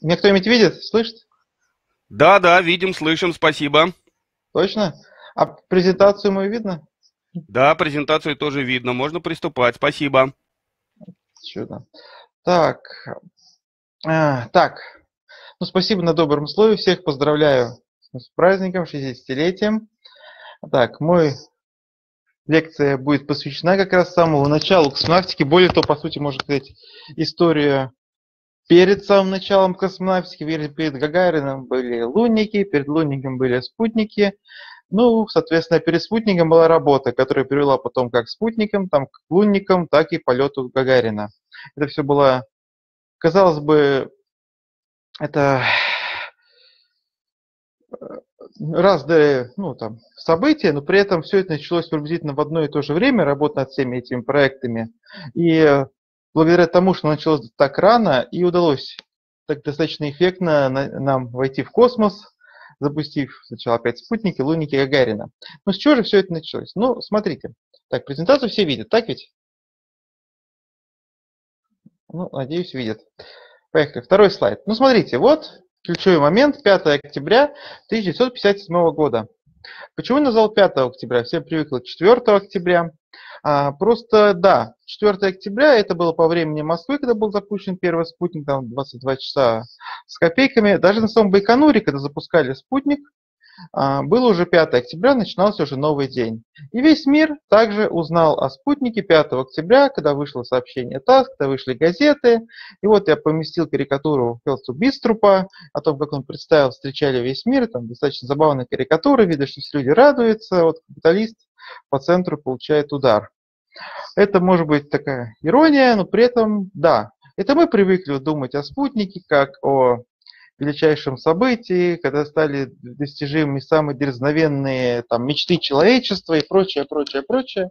Меня кто-нибудь видит, слышит? Да, да, видим, слышим, спасибо. Точно? А презентацию мою видно? Да, презентацию тоже видно, можно приступать, спасибо. Чудо. Так, так. Ну, спасибо на добром слове. Всех поздравляю с праздником, 60-летием. Так, мой лекция будет посвящена как раз самому началу космонавтики. Более того, по сути, можно сказать, история перед самым началом космонавтики. Перед Гагарином были лунники, перед лунником были спутники. Ну, соответственно, перед спутником была работа, которая привела потом как к спутникам, там, к лунникам, так и полету Гагарина. Это все было, казалось бы, это разные, ну, там, события, но при этом все это началось приблизительно в одно и то же время, работа над всеми этими проектами. И благодаря тому, что началось так рано, и удалось так достаточно эффектно нам войти в космос, запустив сначала опять спутники, лунники Гагарина. Ну, с чего же все это началось? Ну, смотрите. Так, презентацию все видят, так ведь? Ну, надеюсь, видят. Поехали. Второй слайд. Ну, смотрите, вот ключевой момент, 5 октября 1957 года. Почему я назвал 5 октября? Все привыкли к 4 октября. Просто, да, 4 октября, это было по времени Москвы, когда был запущен первый спутник, там 22 часа с копейками. Даже на самом Байконуре, когда запускали спутник, было уже 5 октября, начинался уже новый день. И весь мир также узнал о спутнике 5 октября, когда вышло сообщение ТАСС, когда вышли газеты. И вот я поместил карикатуру Хелсу Биструпа о том, как он представил, встречали весь мир. Там достаточно забавная карикатура, видно, что все люди радуются. Вот капиталист по центру получает удар. Это может быть такая ирония, но при этом, да, это мы привыкли думать о спутнике как о величайшем событии, когда стали достижимыми самые дерзновенные там, мечты человечества и прочее, прочее, прочее.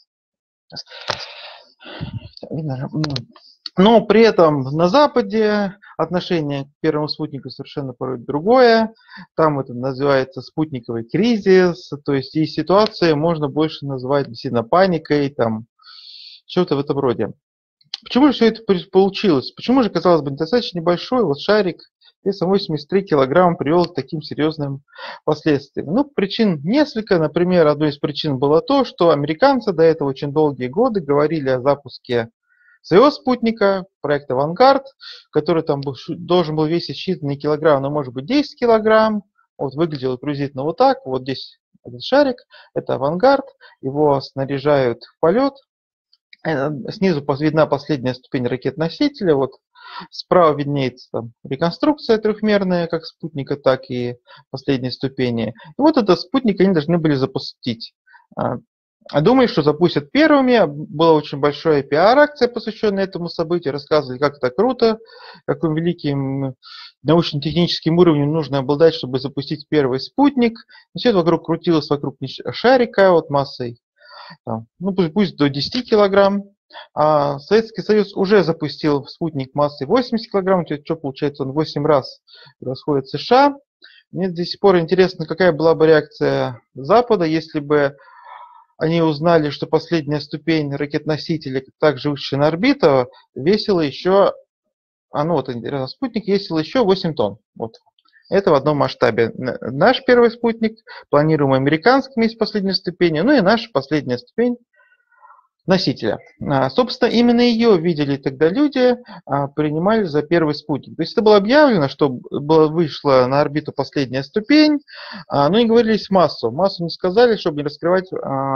Но при этом на Западе отношение к первому спутнику совершенно порой другое. Там это называется спутниковый кризис, то есть и ситуация можно больше назвать действительно паникой, там, что-то в этом роде. Почему же все это получилось? Почему же, казалось бы, достаточно небольшой вот шарик весом 83 килограмма привел к таким серьезным последствиям? Ну, причин несколько. Например, одной из причин было то, что американцы до этого очень долгие годы говорили о запуске своего спутника, проекта «Авангард», который там должен был весить считанные килограмм, но может быть 10 килограмм. Вот выглядело приблизительно вот так. Вот здесь этот шарик, это «Авангард», его снаряжают в полет. Снизу видна последняя ступень ракет-носителя. Вот справа виднеется там реконструкция трехмерная, как спутника, так и последней ступени. И вот этот спутник они должны были запустить. Думали, что запустят первыми. Была очень большая пиар-акция, посвященная этому событию. Рассказывали, как это круто, каким великим научно-техническим уровнем нужно обладать, чтобы запустить первый спутник. И все это вокруг крутилось вокруг шарика вот массой ну пусть до 10 килограмм. Советский Союз уже запустил спутник массой 80 килограмм, что получается, он 8 раз превосходит США. Мне до сих пор интересно, какая была бы реакция Запада, если бы они узнали, что последняя ступень ракет-носителя, также вышедшая на орбиту, весила еще, ну вот спутник весил еще 8 тонн. Вот. Это в одном масштабе. Наш первый спутник, планируемый американским, есть последняя ступень, ну и наша последняя ступень носителя. Собственно, именно ее видели тогда люди, принимали за первый спутник. То есть это было объявлено, что вышла на орбиту последняя ступень, но не говорили массу. Массу не сказали, чтобы не раскрывать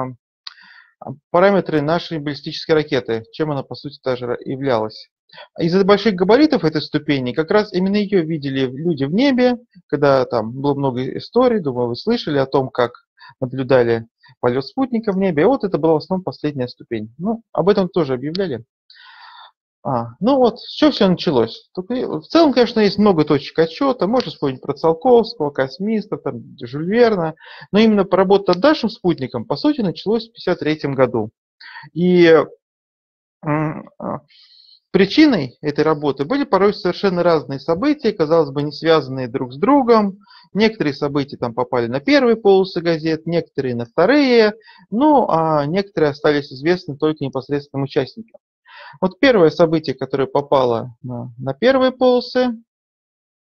параметры нашей баллистической ракеты, чем она, по сути, даже являлась. Из-за больших габаритов этой ступени как раз именно ее видели люди в небе, когда там было много историй, думаю, вы слышали о том, как наблюдали полет спутника в небе. И вот это была в основном последняя ступень. Ну, об этом тоже объявляли. Ну вот, с чего все началось? В целом, конечно, есть много точек отчета. Можно вспомнить про Циолковского, космистов, там, Жюль Верна. Но именно поработать над нашим спутником, по сути, началось в 1953 году. И причиной этой работы были порой совершенно разные события, казалось бы, не связанные друг с другом. Некоторые события там попали на первые полосы газет, некоторые на вторые, ну а некоторые остались известны только непосредственным участникам. Вот первое событие, которое попало на первые полосы,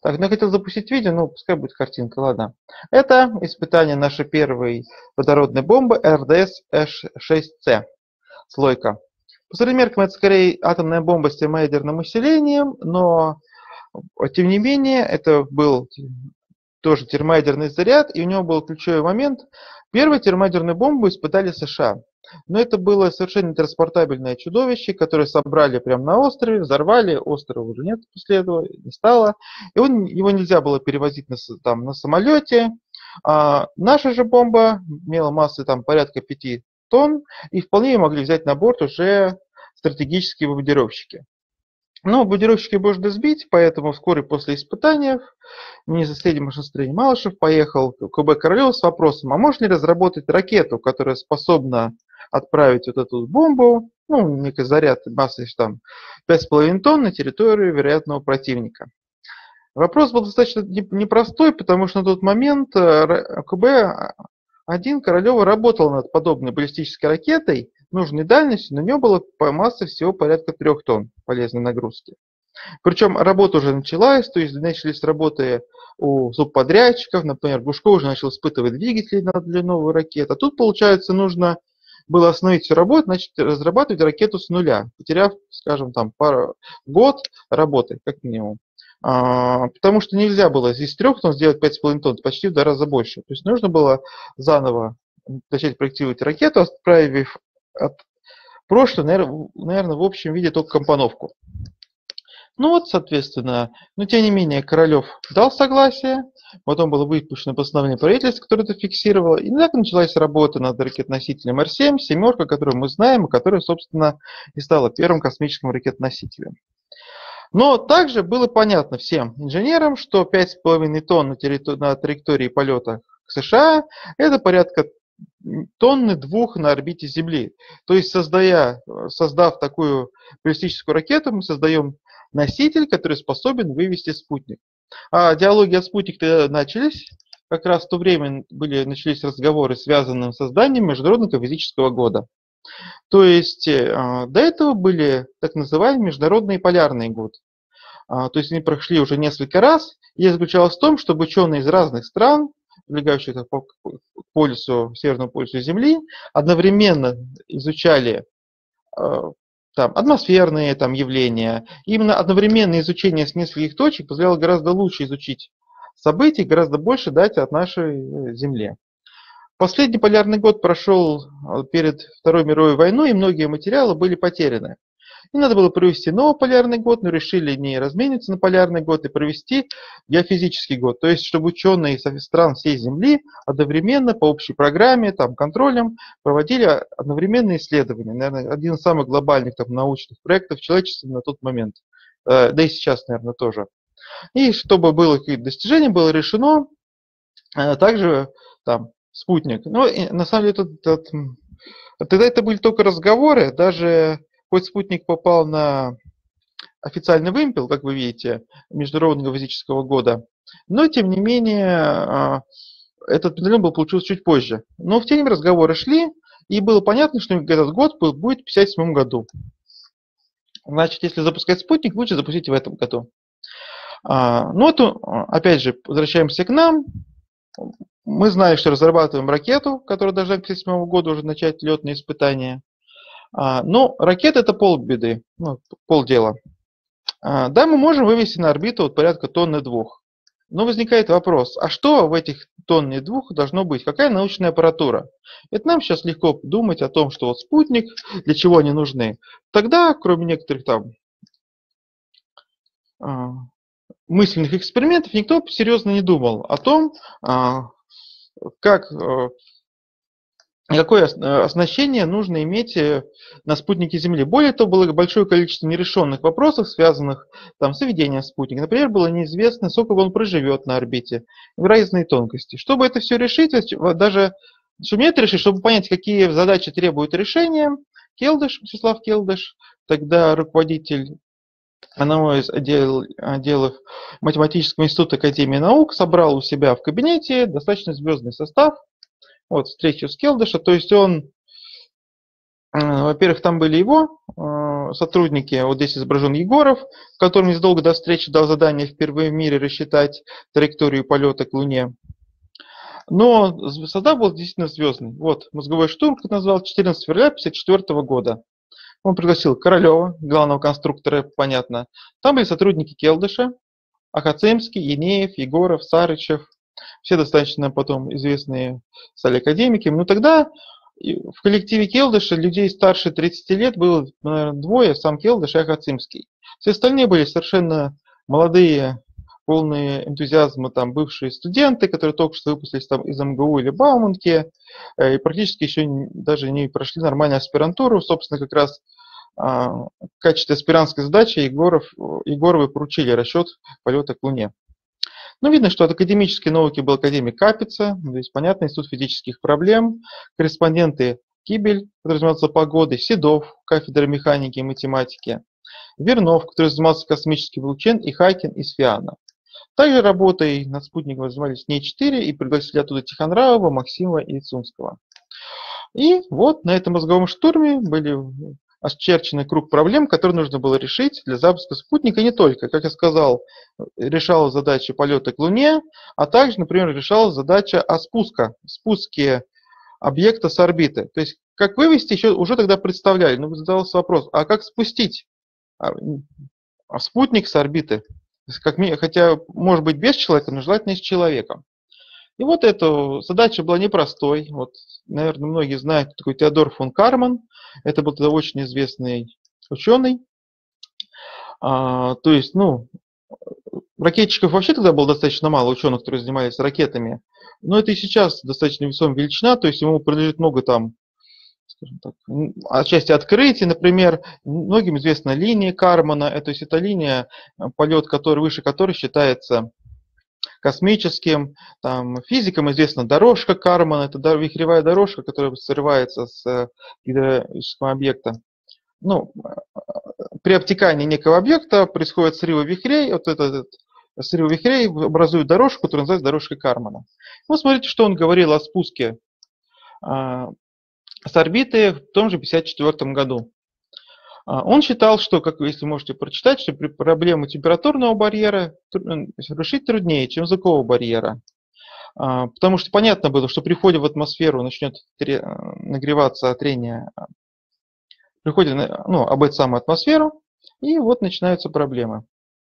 Так, ну я хотел запустить видео, но пускай будет картинка, ладно. Это испытание нашей первой водородной бомбы РДС-6С, слойка. По своим меркам это скорее атомная бомба с термоядерным усилением, но тем не менее это был тоже термоядерный заряд, и у него был ключевой момент. Первую термоядерную бомбу испытали США. Но это было совершенно транспортабельное чудовище, которое собрали прямо на острове, взорвали, острова уже нет после этого, не стало. И его нельзя было перевозить на самолете. Наша же бомба имела массу там, порядка 5 тонн, и вполне ее могли взять на борт уже стратегические бомбардировщики. Но бомбардировщики можно сбить, поэтому вскоре после испытаний министр среднего машиностроения Малышев поехал к КБ Королёва с вопросом, а можно ли разработать ракету, которая способна отправить вот эту бомбу, ну, некий заряд массой там 5,5 тонн на территорию вероятного противника. Вопрос был достаточно непростой, потому что на тот момент КБ-1 Королёва работал над подобной баллистической ракетой нужной дальностью, но у нее была масса всего порядка 3 тонн полезной нагрузки. Причем работа уже началась, то есть начались работы у субподрядчиков, например, Глушко уже начал испытывать двигатели для новой ракеты. А тут, получается, нужно было остановить всю работу, начать разрабатывать ракету с нуля, потеряв, скажем, там год работы, как минимум. Потому что нельзя было из 3 тонн сделать 5,5 тонн, почти в 2 раза больше. То есть нужно было заново начать проектировать ракету, отправив от прошлой, наверное, в общем виде только компоновку. Ну вот, соответственно, но тем не менее Королёв дал согласие, потом было выпущено постановление правительства, которое это фиксировало, и так началась работа над ракетоносителем Р-7, «семерка», которую мы знаем, и которая, собственно, и стала первым космическим ракетоносителем. Но также было понятно всем инженерам, что 5,5 тонн на траектории полета к США – это порядка тонны 2 на орбите Земли. То есть, создав такую баллистическую ракету, мы создаем носитель, который способен вывести спутник. А диалоги о спутнике начались. Как раз в то время начались разговоры, связанные с созданием Международного физического года. То есть до этого были так называемые международные полярные годы. То есть они прошли уже несколько раз. И заключалось в том, чтобы ученые из разных стран, прилегающих к полюсу, северному полюсу Земли, одновременно изучали там, атмосферные там, явления. Именно одновременное изучение с нескольких точек позволяло гораздо лучше изучить события, гораздо больше дать от нашей Земле. Последний полярный год прошел перед Второй мировой войной, и многие материалы были потеряны. И надо было провести новый полярный год, но решили не размениться на полярный год и провести геофизический год. То есть, чтобы ученые из стран всей Земли одновременно по общей программе, там, контролем проводили одновременные исследования. Наверное, один из самых глобальных там, научных проектов человечества на тот момент. Да и сейчас, наверное, тоже. И чтобы было какие-то достижения, было решено также там, спутник. Но на самом деле тогда это были только разговоры, даже хоть спутник попал на официальный вымпел, как вы видите, Международного физического года, но тем не менее этот педалион получился чуть позже. Но в те время разговоры шли, и было понятно, что этот год будет в 1957 году. Значит, если запускать спутник, лучше запустить в этом году. Ну, это, опять же, возвращаемся к нам. Мы знали, что разрабатываем ракету, которая должна к 1957 году уже начать летные испытания. Но ракета – это полбеды, ну, полдела. Да, мы можем вывести на орбиту вот порядка тонны 2. Но возникает вопрос, а что в этих тонне 2 должно быть? Какая научная аппаратура? Это нам сейчас легко думать о том, что вот спутник, для чего они нужны. Тогда, кроме некоторых там мысленных экспериментов, никто серьезно не думал о том, какое оснащение нужно иметь на спутнике Земли. Более того, было большое количество нерешенных вопросов, связанных там, с выведением спутника. Например, было неизвестно, сколько он проживет на орбите, разные тонкости. Чтобы это все решить, даже чтобы это решить, чтобы понять, какие задачи требуют решения, Вячеслав Келдыш, тогда руководитель одного из отделов математического института Академии наук, собрал у себя в кабинете достаточно звездный состав. встречу с Келдыша. То есть он, во-первых, там были его сотрудники, вот здесь изображен Егоров, которому незадолго до встречи дал задание впервые в мире рассчитать траекторию полета к Луне. Но состав был действительно звездный. Вот, мозговой штурм, как назвал, 14 февраля 1954 года. Он пригласил Королева, главного конструктора, понятно. Там были сотрудники Келдыша, Ахацемский, Енеев, Егоров, Сарычев. Все достаточно потом известные стали академики. Но тогда в коллективе Келдыша людей старше 30 лет было, наверное, двое, сам Келдыш и Ахацимский. Все остальные были совершенно молодые, полные энтузиазма там бывшие студенты, которые только что выпустились там из МГУ или Бауманки, и практически еще даже не прошли нормальную аспирантуру. Собственно, как раз в качестве аспирантской задачи Егоровы поручили расчет полета к Луне. Ну, видно, что от академической науки был академик Капица, здесь понятно, Институт физических проблем, корреспонденты Кибель, который занимался погодой, Седов, кафедра механики и математики, Вернов, который занимался космическим излучением, и Хайкин из ФИАНа. Также работой над спутником занимались НЕИ-4 и пригласили оттуда Тихонравова, Максимова и Цунского. И вот на этом мозговом штурме были очерченный круг проблем, которые нужно было решить для запуска спутника, не только, как я сказал, решала задача полета к Луне, а также, например, решала задача о спуске объекта с орбиты. То есть, как вывести, еще уже тогда представляли, но задался вопрос, а как спустить спутник с орбиты? Хотя, может быть, без человека, но желательно и с человеком. И вот эта задача была непростой. Вот, наверное, многие знают, кто такой Теодор фон Карман. Это был тогда очень известный ученый. То есть, ракетчиков вообще тогда было достаточно мало, ученых, которые занимались ракетами. Но это и сейчас достаточно весомая величина. То есть ему принадлежит много там, скажем так, отчасти открытий. Например, многим известна линия Кармана. То есть это линия, полет выше которой считается космическим. Там, физикам известна дорожка Кармана, это вихревая дорожка, которая срывается с гидравлического объекта. При обтекании некого объекта происходит срыв вихрей, вот этот срыв вихрей образует дорожку, которая называется дорожкой Кармана. Смотрите, что он говорил о спуске с орбиты в том же 1954 году. Он считал, что, как вы, если можете прочитать, что при проблеме температурного барьера решить труднее, чем языкового барьера. Потому что понятно было, что при входе в атмосферу начнет нагреваться трение, приходит об эту самую атмосферу, и вот начинаются проблемы.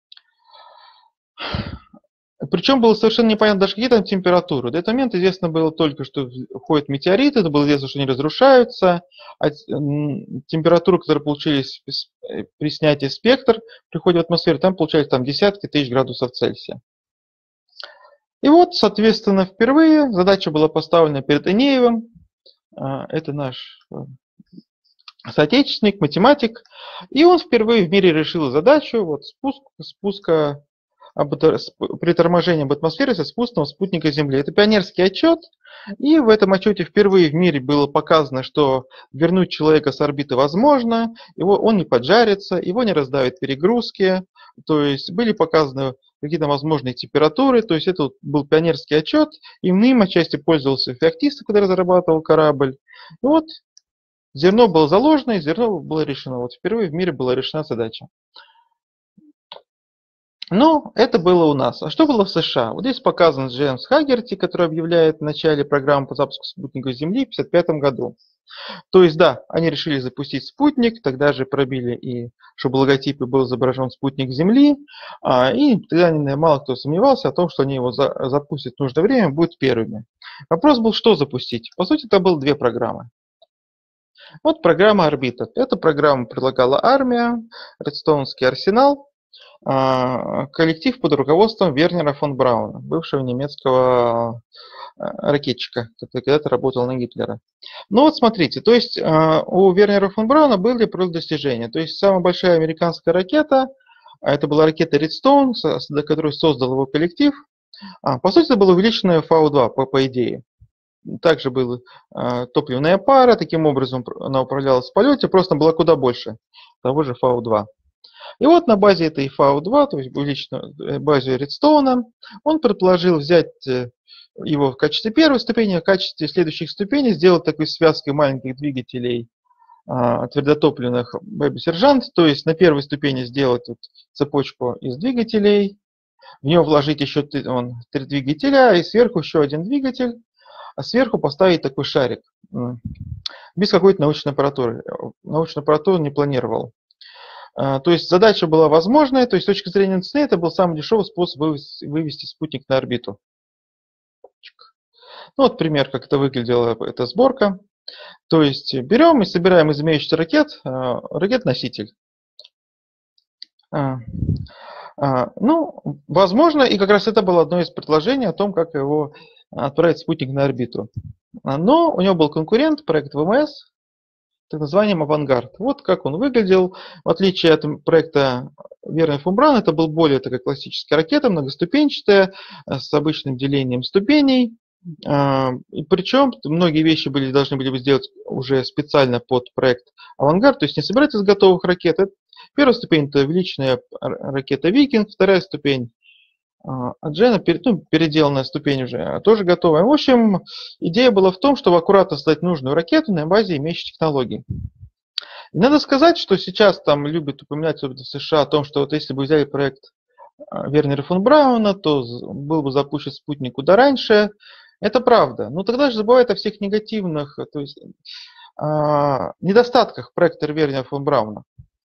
Причем было совершенно непонятно даже какие там температуры. До этого момента известно было только, что входят метеориты, это было известно, что они разрушаются, а температуры, которые получились при снятии спектр, при входе в атмосферу, там получались десятки тысяч градусов Цельсия. И вот, соответственно, впервые задача была поставлена перед Энеевым. Это наш соотечественник, математик. И он впервые в мире решил задачу спуска при торможении об атмосфере со спуском спутника Земли. Это пионерский отчет, и в этом отчете впервые в мире было показано, что вернуть человека с орбиты возможно, он не поджарится, его не раздавят перегрузки, то есть были показаны какие-то возможные температуры, то есть это был пионерский отчет, и им отчасти пользовался Феоктистов, когда разрабатывал корабль. И вот зерно было заложено, и зерно было решено. Вот впервые в мире была решена задача. Но это было у нас. А что было в США? Вот здесь показан Джеймс Хагерти, который объявляет в начале программы по запуску спутника Земли в 1955 году. То есть, да, они решили запустить спутник, тогда же пробили и чтобы в логотипе был изображен спутник Земли, и тогда мало кто сомневался о том, что они его запустят в нужное время, будут первыми. Вопрос был, что запустить. По сути, это было две программы. Вот программа «Орбита». Эту программу предлагала армия, Редстоунский арсенал, коллектив под руководством Вернера фон Брауна, бывшего немецкого ракетчика, который когда-то работал на Гитлера. Ну вот смотрите, то есть у Вернера фон Брауна были просто достижения. То есть самая большая американская ракета, это была ракета Redstone, которую создал его коллектив. По сути, это была увеличенная Фау-2 по идее. Также была топливная пара, таким образом она управлялась в полете, просто была куда больше того же Фау-2. И вот на базе этой Фау-2, то есть увеличенной базе Редстоуна, он предположил взять его в качестве первой ступени, а в качестве следующих ступеней сделать такой связкой маленьких двигателей твердотопливных Baby-сержант, то есть на первой ступени сделать вот цепочку из двигателей, в нее вложить еще 3 двигателя и сверху еще один двигатель, а сверху поставить такой шарик без какой-то научной аппаратуры. Научную аппаратуру не планировал. То есть задача была возможная, то есть с точки зрения цены это был самый дешевый способ вывести спутник на орбиту. Ну вот пример, как это выглядела эта сборка. То есть берем и собираем из имеющихся ракет ракет-носитель. Ну, возможно, и как раз это было одно из предложений о том, как его отправить спутник на орбиту. Но у него был конкурент, проект ВМС, так называемый «Авангард». Вот как он выглядел. В отличие от проекта Вернер фон Браун, это был более такая классическая ракета, многоступенчатая, с обычным делением ступеней. И причем многие вещи должны были бы сделать уже специально под проект «Авангард», то есть не собирать из готовых ракет. Первая ступень – это увеличенная ракета «Викинг», вторая ступень Аджена, переделанная ступень уже тоже готовая. В общем, идея была в том, чтобы аккуратно создать нужную ракету на базе имеющих технологий. И надо сказать, что сейчас там любят упоминать, особенно в США, о том, что вот если бы взяли проект Вернера фон Брауна, то был бы запущен спутник куда раньше. Это правда. Но тогда же забывают о всех негативных, то есть недостатках проекта Вернера фон Брауна.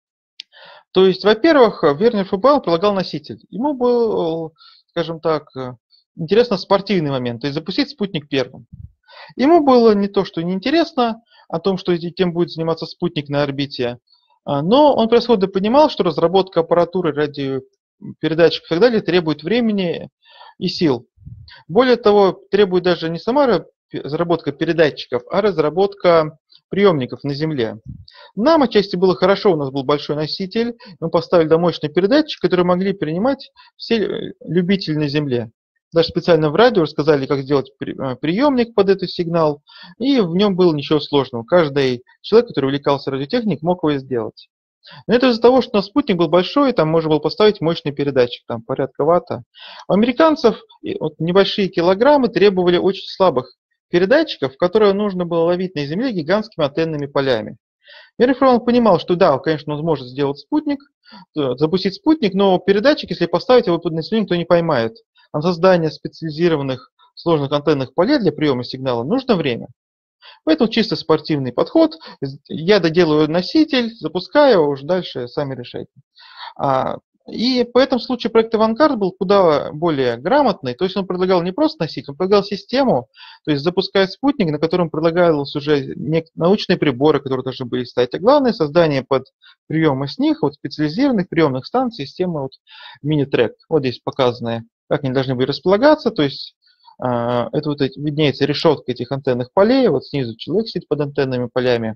То есть, во-первых, Вернер фон Браун предлагал носитель. Ему был, скажем так, интересно спортивный момент, то есть запустить спутник первым. Ему было не то, что неинтересно о том, что этим будет заниматься спутник на орбите, но он превосходно понимал, что разработка аппаратуры, радиопередатчиков и так далее требует времени и сил. Более того, требует даже не сама разработка передатчиков, а разработка приемников на Земле. Нам отчасти было хорошо, у нас был большой носитель, мы поставили домощный передатчик, который могли принимать все любители на Земле. Даже специально в радио рассказали, как сделать приемник под этот сигнал, и в нем было ничего сложного. Каждый человек, который увлекался радиотехникой, мог его сделать. Но это из-за того, что у нас спутник был большой, там можно было поставить мощный передатчик, там порядка ватта. У американцев вот, небольшие килограммы требовали очень слабых передатчиков, которые нужно было ловить на Земле гигантскими антенными полями. Вернер фон Браун понимал, что да, конечно, он может сделать спутник, запустить спутник, но передатчик, если поставить его под население, никто не поймает. А на создание специализированных сложных антенных полей для приема сигнала нужно время. Поэтому чисто спортивный подход. Я доделаю носитель, запускаю, а уже дальше сами решайте. И по этому случаю проект «Авангард» был куда более грамотный. То есть он предлагал не просто носитель, он предлагал систему, то есть запуская спутник, на котором предлагалось уже научные приборы, которые должны были стоять. А главное создание под приемы с них, вот специализированных приемных станций, системы вот мини-трек. Вот здесь показаны, как они должны были располагаться. То есть это вот виднеется решетка этих антенных полей, вот снизу человек сидит под антенными полями.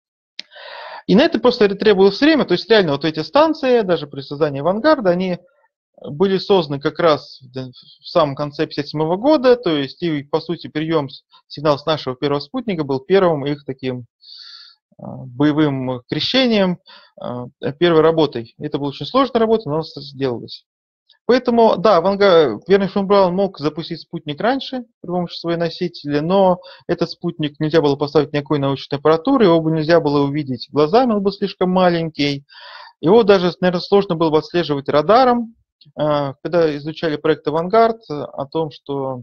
И на это просто требовалось время, то есть реально вот эти станции, даже при создании «Авангарда», они были созданы как раз в самом конце 1957 года, то есть и по сути прием сигнала с нашего первого спутника был первым их таким боевым крещением, первой работой. Это была очень сложная работа, но она сделалась. Поэтому, да, Вернер фон Браун мог запустить спутник раньше при помощи своего носителя, но этот спутник нельзя было поставить никакой научной аппаратуры, его бы нельзя было увидеть глазами, он был слишком маленький. Его даже, наверное, сложно было бы отслеживать радаром. Когда изучали проект «Авангард», о том, что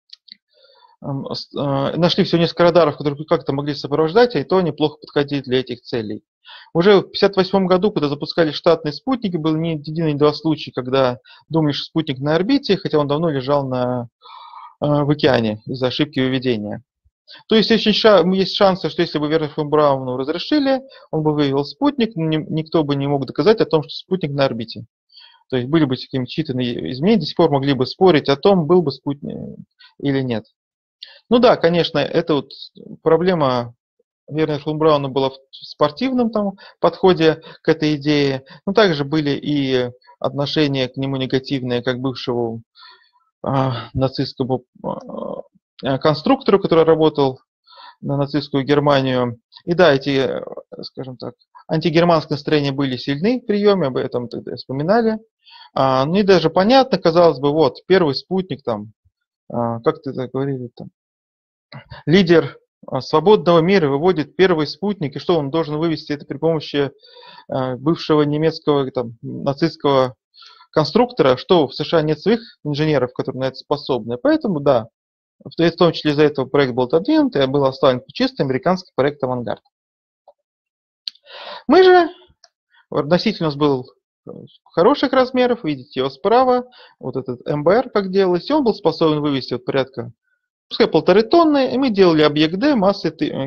нашли всего несколько радаров, которые как-то могли сопровождать, и то они плохо подходили для этих целей. Уже в 1958 году, когда запускали штатные спутники, было не один и два случая, когда думали, что спутник на орбите, хотя он давно лежал в океане из-за ошибки выведения. То есть есть шансы, что если бы Вернер фон Брауну разрешили, он бы вывел спутник, никто бы не мог доказать о том, что спутник на орбите. То есть были бы какие-то изменения, до сих пор могли бы спорить о том, был бы спутник или нет. Ну да, конечно, это вот проблема Вернера фон Брауна была в спортивном подходе к этой идее. Но также были и отношения к нему негативные, как бывшему нацистскому конструктору, который работал на нацистскую Германию. И да, эти, скажем так, антигерманские настроения были сильны в приеме, об этом тогда вспоминали. Ну и даже понятно, казалось бы, вот, первый спутник, как ты это говорили, лидер свободного мира выводит первый спутник, и что он должен вывести это при помощи бывшего немецкого нацистского конструктора, что в США нет своих инженеров, которые на это способны. Поэтому, да, в том числе из-за этого проект был отодвинут, и был оставлен чисто американский проект «Авангард». Мы же, носитель у нас был хороших размеров, видите его справа, вот этот МБР как делалось, и он был способен вывести вот порядка, пускай 1,5 тонны, и мы делали объект D массой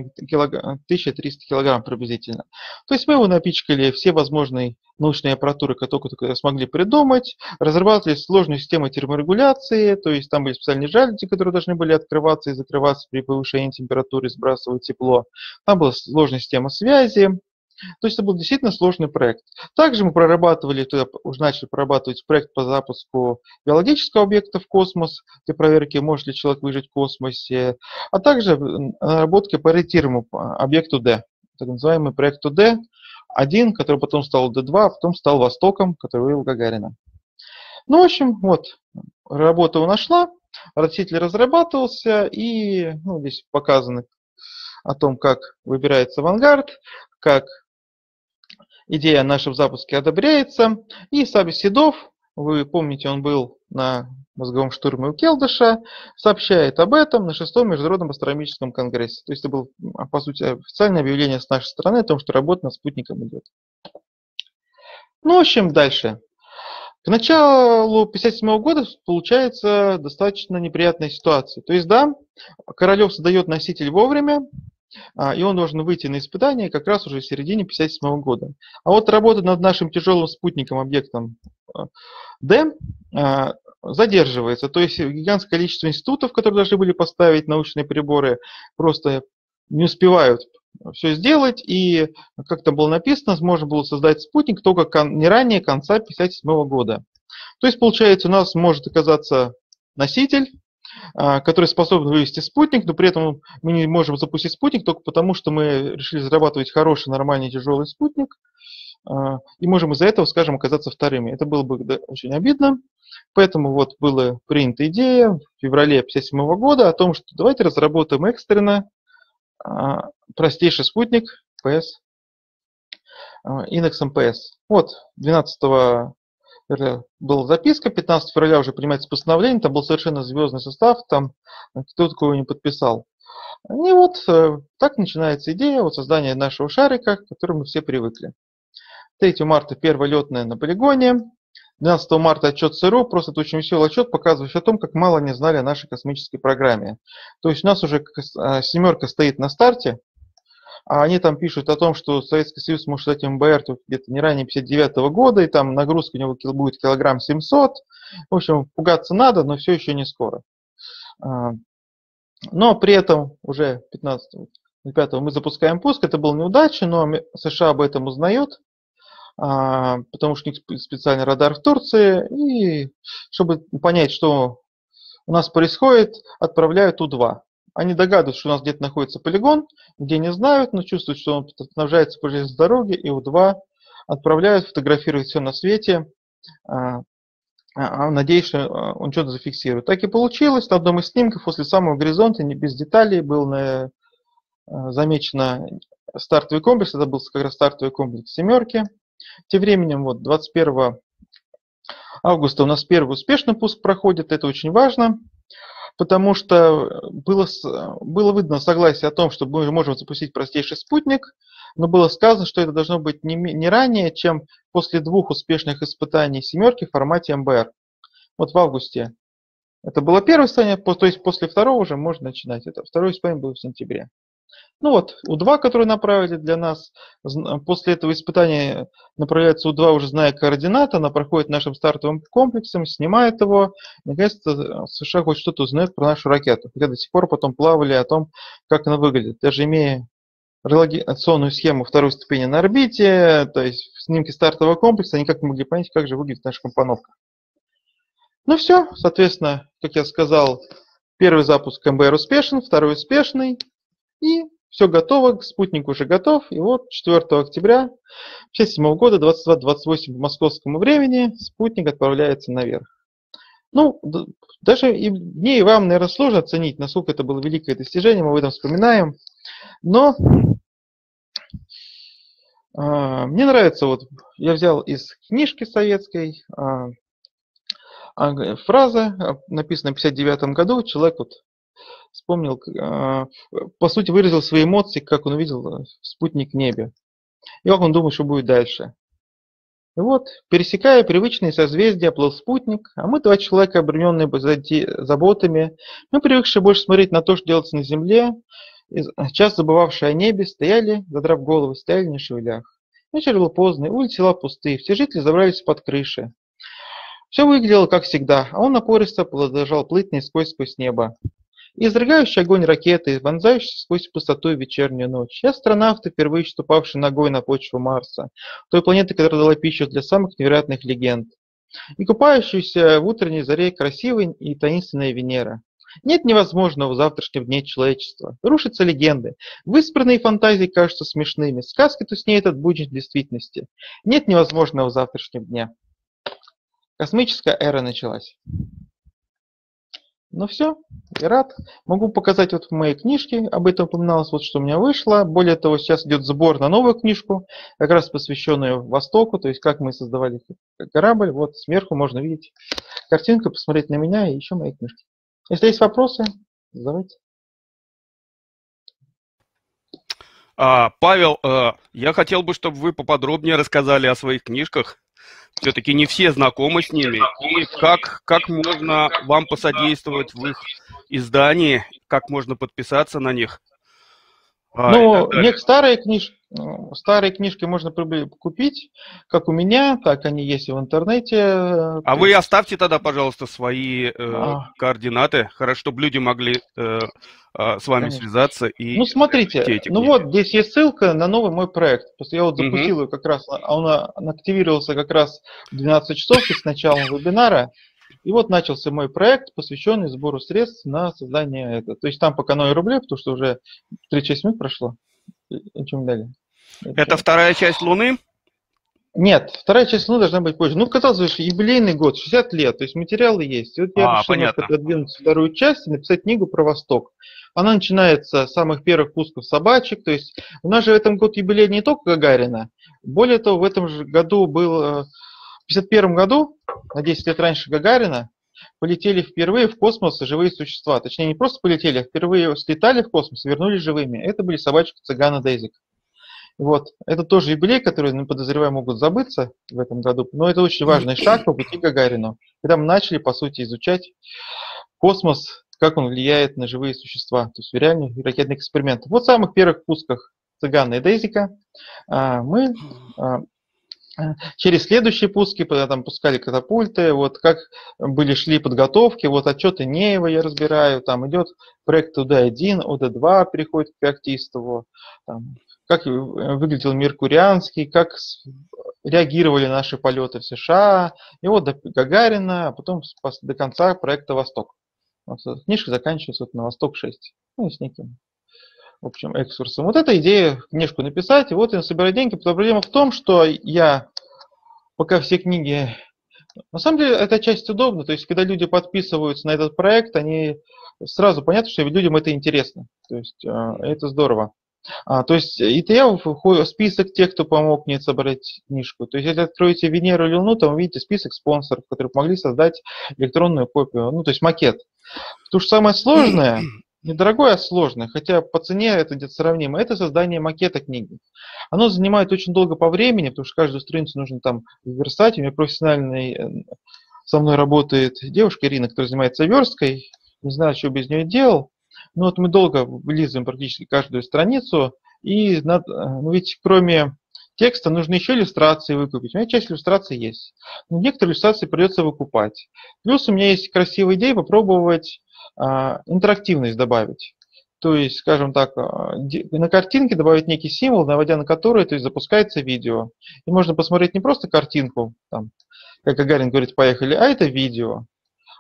1300 килограмм приблизительно. То есть мы его напичкали все возможные научные аппаратуры, которые только смогли придумать, разрабатывали сложную систему терморегуляции, то есть там были специальные жальники, которые должны были открываться и закрываться при повышении температуры, сбрасывать тепло. Там была сложная система связи. То есть это был действительно сложный проект. Также мы прорабатывали, уже начали прорабатывать проект по запуску биологического объекта в космос, для проверки, может ли человек выжить в космосе, а также наработки по ориентируемому объекту D, так называемый проект D1, который потом стал D2, а потом стал Востоком, который вывел Гагарина. Ну, в общем, вот, работа его нашла, носитель разрабатывался, и здесь показано о том, как выбирается «Авангард», как идея о нашем запуске одобряется. И Саби Седов, вы помните, он был на мозговом штурме у Келдыша, сообщает об этом на 6-м Международном астрономическом конгрессе. То есть это было, по сути, официальное объявление с нашей стороны о том, что работа над спутником идет. Ну, в общем, дальше. К началу 1957 года получается достаточно неприятная ситуация. То есть, да, Королев создает носитель вовремя, и он должен выйти на испытание как раз уже в середине 1957 года. А вот работа над нашим тяжелым спутником, объектом D, задерживается. То есть гигантское количество институтов, которые должны были поставить научные приборы, просто не успевают все сделать. И, как там было написано, можно было создать спутник только не ранее конца 1957 года. То есть, получается, у нас может оказаться носитель, который способен вывести спутник, но при этом мы не можем запустить спутник только потому, что мы решили зарабатывать хороший, нормальный, тяжелый спутник, и можем из-за этого, скажем, оказаться вторыми. Это было бы очень обидно. Поэтому вот была принята идея в феврале 1957 года о том, что давайте разработаем экстренно простейший спутник PS, Inex MPS. Вот, 12 была записка, 15 февраля уже принимается постановление, там был совершенно звездный состав, там кто такого не подписал. И вот так начинается идея вот создания нашего шарика, к которому мы все привыкли. 3 марта первая летная на полигоне, 12 марта отчет ЦРУ, просто это очень веселый отчет, показывающий о том, как мало они знали о нашей космической программе. То есть у нас уже семерка стоит на старте, а они там пишут о том, что Советский Союз может дать МБР где-то не ранее 1959 года, и там нагрузка у него будет килограмм 700. В общем, пугаться надо, но все еще не скоро. Но при этом уже 15.05 мы запускаем пуск. Это была неудача, но США об этом узнают, потому что у них специальный радар в Турции. И чтобы понять, что у нас происходит, отправляют У-2. Они догадываются, что у нас где-то находится полигон, где не знают, но чувствуют, что он снабжается по железной дороге, и У-2 отправляют, фотографируют все на свете, надеюсь, что он что-то зафиксирует. Так и получилось. На одном из снимков после самого горизонта, не без деталей, был замечен стартовый комплекс. Это был как раз стартовый комплекс семерки. Тем временем, вот 21 августа у нас первый успешный пуск проходит. Это очень важно, потому что было выдано согласие о том, что мы можем запустить простейший спутник, но было сказано, что это должно быть не ранее, чем после 2 успешных испытаний семерки в формате МБР. Вот в августе это было первое испытание, то есть после второго уже можно начинать. Это второе испытание было в сентябре. Ну вот, У-2, который направили для нас, после этого испытания направляется У-2, уже зная координаты, она проходит нашим стартовым комплексом, снимает его, и, наконец-то США хоть что-то узнает про нашу ракету. Хотя до сих пор потом плавали о том, как она выглядит. Даже имея релагационную схему второй ступени на орбите, то есть в снимке стартового комплекса, они никак не могли понять, как же выглядит наша компоновка. Ну все, соответственно, как я сказал, первый запуск МБР успешен, второй успешный, и все готово, спутник уже готов. И вот 4 октября 1957 года, 22:28 по московскому времени, спутник отправляется наверх. Ну, даже и мне, и вам, наверное, сложно оценить, насколько это было великое достижение, мы об этом вспоминаем. Но мне нравится, вот я взял из книжки советской фраза, написанная в 1959 году, человек вот вспомнил, по сути, выразил свои эмоции, как он увидел спутник в небе, и как он думает, что будет дальше. И вот, пересекая привычные созвездия, плыл спутник, а мы, два человека, обремененные заботами, мы, привыкшие больше смотреть на то, что делается на Земле, и часто забывавшие о небе, стояли, задрав головы, стояли на шевелях. Вечер был поздний, улицы села пустые, все жители забрались под крыши. Все выглядело как всегда, а он напористо продолжал плыть наискось сквозь небо. И изрыгающий огонь ракеты, вонзающий сквозь пустоту и вечернюю ночь. Я астронавт, впервые ступавший ногой на почву Марса, той планеты, которая дала пищу для самых невероятных легенд. И купающийся в утренней заре красивой и таинственная Венера. Нет невозможного в завтрашнем дне человечества. Рушатся легенды. Выспранные фантазии кажутся смешными. Сказки туснеют от будней действительности. Нет невозможного в завтрашнем дне. Космическая эра началась. Ну все, я рад. Могу показать вот в моей книжке, об этом упоминалось, вот что у меня вышло. Более того, сейчас идет сбор на новую книжку, как раз посвященную Востоку, то есть как мы создавали корабль. Вот сверху можно видеть картинку, посмотреть на меня и еще мои книжки. Если есть вопросы, задавайте. Павел, я хотел бы, чтобы вы поподробнее рассказали о своих книжках. Все-таки не все знакомы с ними. И как можно вам посодействовать в их издании, как можно подписаться на них? Ну, старые книжки можно купить, как у меня, так они есть и в интернете. А вы оставьте тогда, пожалуйста, свои координаты, хорошо, чтобы люди могли с вами связаться. И ну, смотрите, ну вот здесь есть ссылка на новый мой проект. Я вот запустил ее как раз, он активировался как раз в 12 часов с началом вебинара. И вот начался мой проект, посвященный сбору средств на создание этого. То есть там пока 0 рублей, потому что уже 36 минут прошло. О чем далее? Это вторая часть Луны? Нет, вторая часть Луны должна быть позже. Ну, казалось бы, юбилейный год, 60 лет, то есть материалы есть. И вот я решил немножко продвинуть вторую часть и написать книгу про Восток. Она начинается с самых первых пусков собачек. То есть у нас же в этом году юбилей не только Гагарина. Более того, в этом же году был... В 1951 году, на 10 лет раньше Гагарина, полетели впервые в космос живые существа. Точнее, не просто полетели, а впервые слетали в космос и вернулись живыми. Это были собачки Цыгана Дейзик. Вот. Это тоже юбилей, который, подозреваю, могут забыться в этом году. Но это очень важный шаг по пути Гагарину. Когда мы начали, по сути, изучать космос, как он влияет на живые существа. То есть в реальных ракетных экспериментах. Вот в самых первых пусках Цыгана и Дейзика мы... Через следующие пуски, когда там пускали катапульты, вот как шли подготовки, вот отчеты Неева я разбираю, там идет проект УД-1, УД-2 переходит к Феоктистову, там, как выглядел Меркурианский, как реагировали наши полеты в США, и вот до Гагарина, а потом до конца проекта «Восток». Вот, книжка заканчивается вот на «Восток-6», ну, с неким, в общем, экскурсом. Вот эта идея, книжку написать, и вот я собираю деньги. Проблема в том, что я пока все книги... На самом деле, эта часть удобна. То есть, когда люди подписываются на этот проект, они сразу понятно, что людям это интересно. То есть, это здорово. То есть, это я в список тех, кто помог мне собрать книжку. То есть, если откроете Венеру или Луну, там вы видите список спонсоров, которые помогли создать электронную копию, ну, то есть, макет. Потому что самое сложное... Недорогое, а сложное, хотя по цене это где-то сравнимо. Это создание макета книги. Оно занимает очень долго по времени, потому что каждую страницу нужно там верстать. У меня профессиональный со мной работает девушка Ирина, которая занимается версткой. Не знаю, что без нее делал. Но вот мы долго вылизываем практически каждую страницу. И ну ведь кроме текста нужно еще иллюстрации выкупить. У меня часть иллюстраций есть. Но некоторые иллюстрации придется выкупать. Плюс у меня есть красивая идея попробовать интерактивность добавить. То есть, скажем так, на картинке добавить некий символ, наводя на который, то есть запускается видео. И можно посмотреть не просто картинку, там, как Гагарин говорит, поехали, а это видео.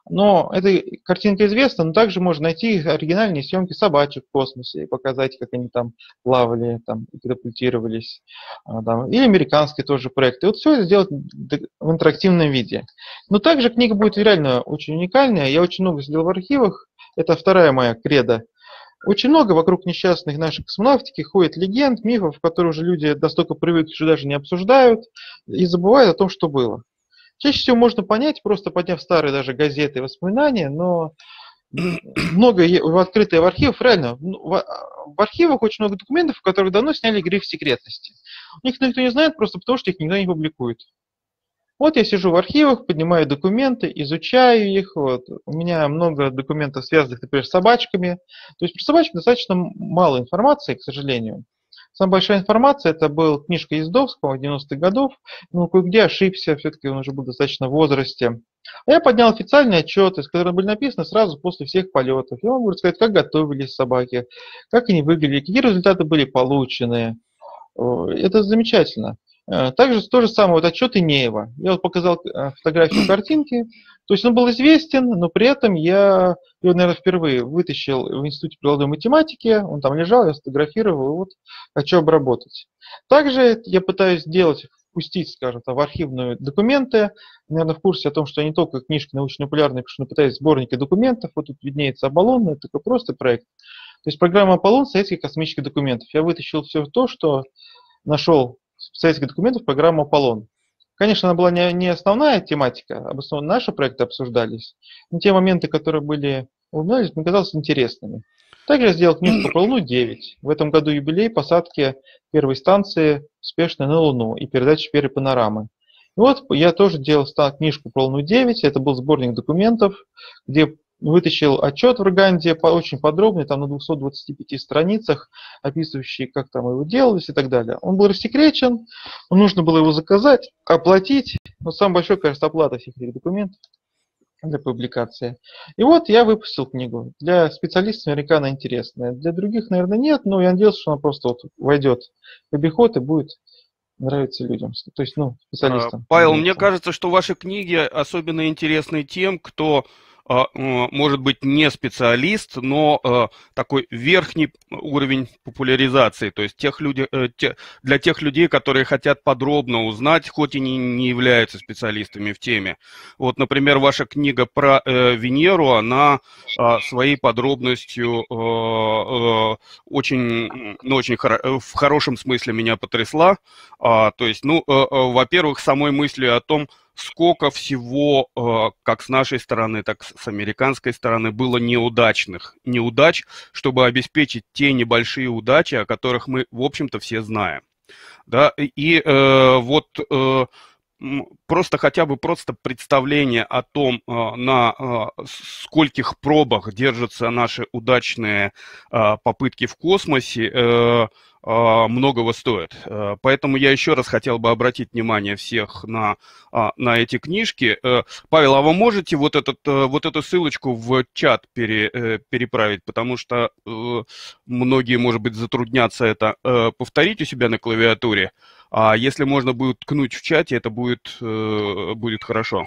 Но эта картинка известна, но также можно найти оригинальные съемки собачек в космосе и показать, как они там плавали, там, катапультировались. Там. Или американские тоже проекты. Вот все это сделать в интерактивном виде. Но также книга будет реально очень уникальная. Я очень много сидел в архивах. Это вторая моя кредо. Очень много вокруг несчастных нашей космонавтики ходит легенд, мифов, которые уже люди настолько привыкли, что даже не обсуждают и забывают о том, что было. Чаще всего можно понять, просто подняв старые даже газеты и воспоминания, но много открытое в архивах, реально, в архивах очень много документов, в которых давно сняли гриф секретности. У них никто не знает, просто потому что их никто не публикует. Вот я сижу в архивах, поднимаю документы, изучаю их. Вот. У меня много документов, связанных, например, с собачками. То есть про собачек достаточно мало информации, к сожалению. Самая большая информация это была книжка Ездовского 90-х годов. Ну, кое-где ошибся, все-таки он уже был достаточно в возрасте. А я поднял официальный отчет, из которого были написаны сразу после всех полетов. Я могу рассказать, как готовились собаки, как они выглядели, какие результаты были получены. Это замечательно. Также то же самое вот отчет Инеева. Я вот показал фотографию картинки. То есть он был известен, но при этом я его, наверное, впервые вытащил в Институте прикладной математики. Он там лежал, я сфотографировал, и вот хочу обработать. Также я пытаюсь сделать, впустить, скажем так, в архивные документы. Наверное, в курсе о том, что я не только книжки научно-популярные пишу, но пытаюсь сборники документов. Вот тут виднеется Аполлон, это такой просто проект. То есть программа Аполлон советских космических документов. Я вытащил все то, что нашел в советских документах программу Аполлон. Конечно, она была не основная тематика, об основном наши проекты обсуждались, но те моменты, которые были упоминались, мне казалось интересными. Также я сделал книжку про Луну-9. В этом году юбилей посадки первой станции успешной на Луну и передачи первой панорамы. И вот я тоже делал книжку про Луну-9, это был сборник документов, где вытащил отчет в Роганде, очень подробный, там на 225 страницах, описывающий, как там его делалось и так далее. Он был рассекречен, нужно было его заказать, оплатить. Но самое большое, кажется, оплата всех этих документов для публикации. И вот я выпустил книгу. Для специалистов наверняка она интересная. Для других, наверное, нет, но я надеюсь, что она просто вот войдет в обиход и будет нравиться людям. То есть, ну, специалистам. Павел, мне кажется, что ваши книги особенно интересны тем, кто может быть не специалист, но такой верхний уровень популяризации, то есть для тех людей, которые хотят подробно узнать, хоть и не являются специалистами в теме. Вот, например, ваша книга про Венеру, она своей подробностью очень в хорошем смысле меня потрясла. То есть, ну, во-первых, самой мыслью о том, сколько всего, как с нашей стороны, так с американской стороны, было неудач, чтобы обеспечить те небольшие удачи, о которых мы, в общем-то, все знаем. Да? И вот просто хотя бы представление о том, на скольких пробах держатся наши удачные попытки в космосе, многого стоит. Поэтому я еще раз хотел бы обратить внимание всех на эти книжки. Павел, а вы можете вот эту ссылочку в чат переправить, потому что многие, может быть, затруднятся это повторить у себя на клавиатуре. А если можно будет ткнуть в чате, это будет хорошо.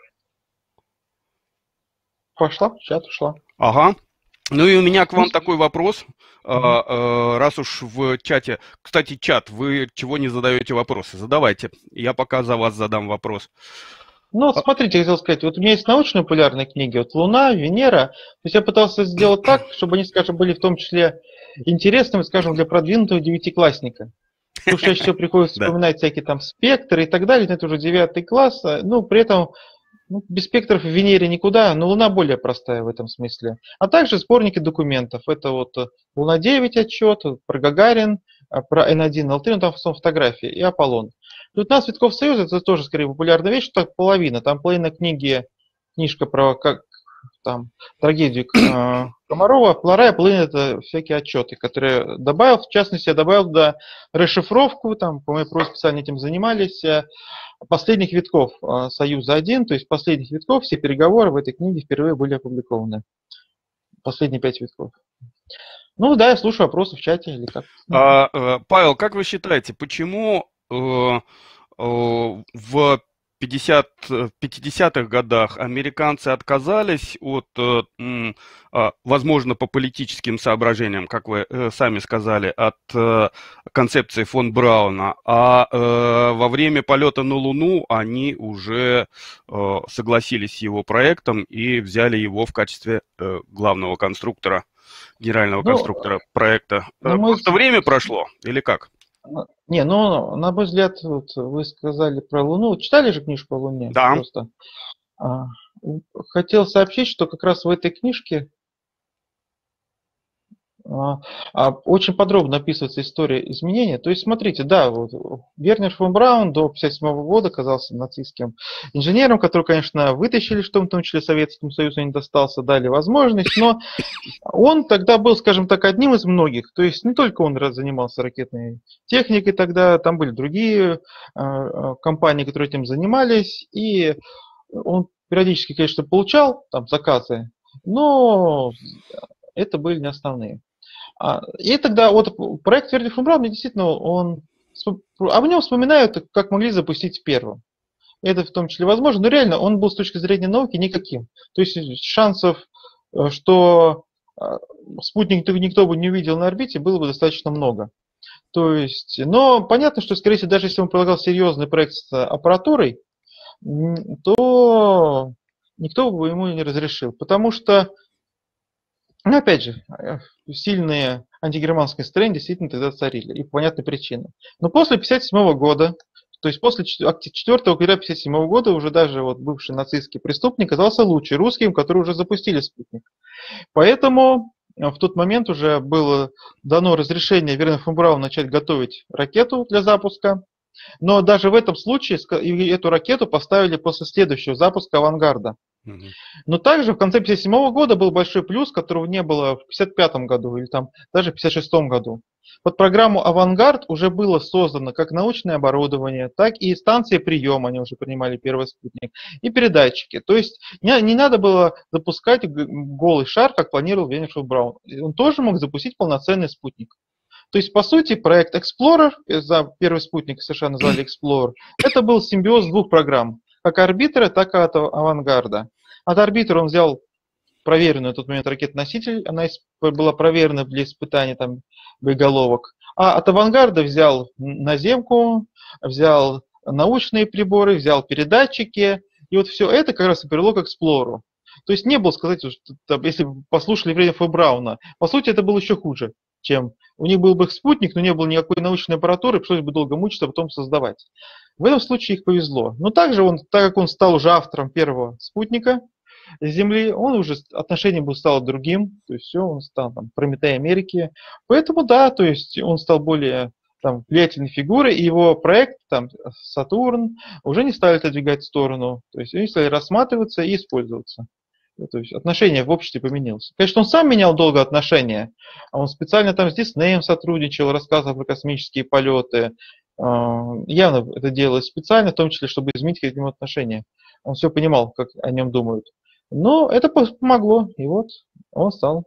Пошла, в чат ушла. Ага. Ну и у меня к вам такой вопрос, раз уж в чате. Кстати, чат, вы чего не задаете вопросы? Задавайте, я пока за вас задам вопрос. Ну, вот смотрите, я хотел сказать, вот у меня есть научно-популярные книги, вот Луна, Венера, то есть я пытался сделать так, чтобы они, скажем, были в том числе интересными, скажем, для продвинутого девятиклассника. Потому что чаще всего приходится вспоминать всякие там спектры и так далее, это уже 9 класс, ну, при этом без спектров в Венере никуда, но Луна более простая в этом смысле. А также сборники документов. Это вот Луна-9 отчет, про Гагарин, про N1, L3, ну там в основном фотографии, и Аполлон. Тут у нас Цветков Союз, это тоже скорее популярная вещь, что так половина. Там половина книжка про там трагедию Комарова, вторая половина это всякие отчеты, которые добавил, в частности, я добавил туда расшифровку, там, по моей просьбе специально этим занимались, последних витков Союза-1, то есть последних витков, все переговоры в этой книге впервые были опубликованы. Последние 5 витков. Ну да, я слушаю вопросы в чате или как. Павел, как вы считаете, почему в 50-х годах американцы отказались от, возможно, по политическим соображениям, как вы сами сказали, от концепции фон Брауна, а во время полета на Луну они уже согласились с его проектом и взяли его в качестве главного конструктора, генерального Ну, конструктора проекта. на мой Просто время прошло, или как? Не, ну, на мой взгляд, вот вы сказали про Луну. Читали же книжку о Луне? Да. Просто. А, Хотел сообщить, что как раз в этой книжке очень подробно описывается история изменения. То есть, смотрите, да, вот Вернер фон Браун до 1957 года оказался нацистским инженером, который, конечно, вытащили, что в том числе Советскому Союзу не достался, дали возможность, но он тогда был, скажем так, одним из многих. То есть не только он занимался ракетной техникой тогда, там были другие компании, которые этим занимались, и он периодически, конечно, получал там заказы, но это были не основные. И тогда вот проект Верди фон Браун, действительно, об нем вспоминают, как могли запустить первым. Это в том числе возможно, но реально он был с точки зрения науки никаким. То есть шансов, что спутник никто бы не увидел на орбите, было бы достаточно много. То есть, но понятно, что, скорее всего, даже если он предлагал серьезный проект с аппаратурой, то никто бы ему не разрешил. Потому что, ну, опять же, сильные антигерманские настроения действительно тогда царили, и по понятной причине. Но после 1957 года, то есть после 4 октября 1957 года, уже даже вот бывший нацистский преступник оказался лучше русским, которые уже запустили спутник. Поэтому в тот момент уже было дано разрешение Вернеру фон Брауну начать готовить ракету для запуска. Но даже в этом случае эту ракету поставили после следующего запуска «Авангарда». Но также в конце 1957 года был большой плюс, которого не было в 1955 году или там даже в 1956 году. Под программу «Авангард» уже было создано как научное оборудование, так и станции приема, они уже принимали первый спутник, и передатчики. То есть не надо было запускать голый шар, как планировал Вернер фон Браун. Он тоже мог запустить полноценный спутник. То есть, по сути, проект Explorer, за первый спутник США назвали Explorer, это был симбиоз двух программ, как орбитера, так и от «Авангарда». От орбитера он взял проверенную на тот момент ракетоноситель, она была проверена для испытаний там, боеголовок, а от «Авангарда» взял наземку, взял научные приборы, взял передатчики, и вот все это как раз и привело к Explorer. То есть не было сказать, что, если послушали Вернера фон Брауна, по сути это было еще хуже, чем у них был бы спутник, но не было никакой научной аппаратуры, пришлось бы долго мучиться, а потом создавать. В этом случае их повезло. Но также так как он стал уже автором первого спутника Земли, он уже отношение бы стало другим, то есть все, он стал там Прометей Америки. Поэтому да, то есть он стал более там влиятельной фигурой, и его проект, там, Сатурн, уже не стали отодвигать в сторону, то есть они стали рассматриваться и использоваться. То есть отношение в обществе поменялось. Конечно, он сам менял долго отношения. Он специально там с Диснеем сотрудничал, рассказывал про космические полеты. Явно это делалось специально, в том числе, чтобы изменить к нему отношения. Он все понимал, как о нем думают. Но это помогло. И вот он стал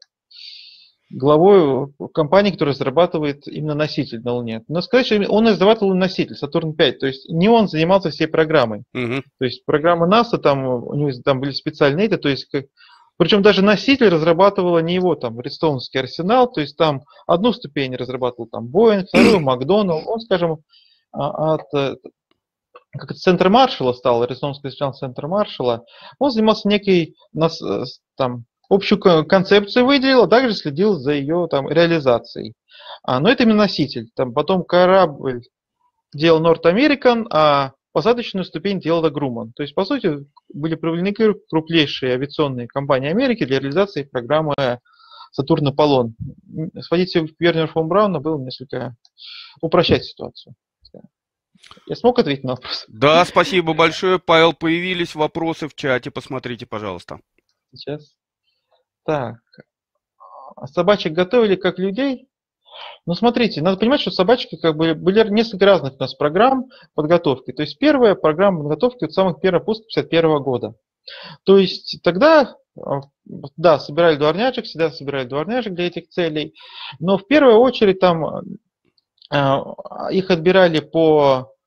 главой компании, которая разрабатывает именно носитель на Луне. Но сказать, что он разрабатывал носитель Сатурн-5, то есть не он занимался всей программой. То есть программа НАСА, там у него там были специальные, то есть причем даже носитель разрабатывала не его там Редстоунский арсенал, то есть там одну ступень разрабатывал там Боинг, вторую Макдоналл, он, скажем, как это Центр Маршалла стал, Редстоунский арсенал Центр Маршалла, он занимался некой там общую концепцию выделил, а также следил за ее там реализацией. Но это именно носитель. Там потом корабль делал North American, а посадочную ступень делала Grumman. То есть, по сути, были привлечены крупнейшие авиационные компании Америки для реализации программы Сатурн Аполлон. Сводить Вернера фон Брауна было несколько упрощать ситуацию. Я смог ответить на вопрос? Да, спасибо большое, Павел. Появились вопросы в чате, посмотрите, пожалуйста. Сейчас. Так. Собачек готовили как людей? Ну, смотрите, надо понимать, что собачки как бы были несколько разных у нас программ подготовки. То есть первая программа подготовки от самых первых пусков 1951 года. То есть тогда, да, собирали дворняжек, всегда собирали дворняжек для этих целей. Но в первую очередь там их отбирали по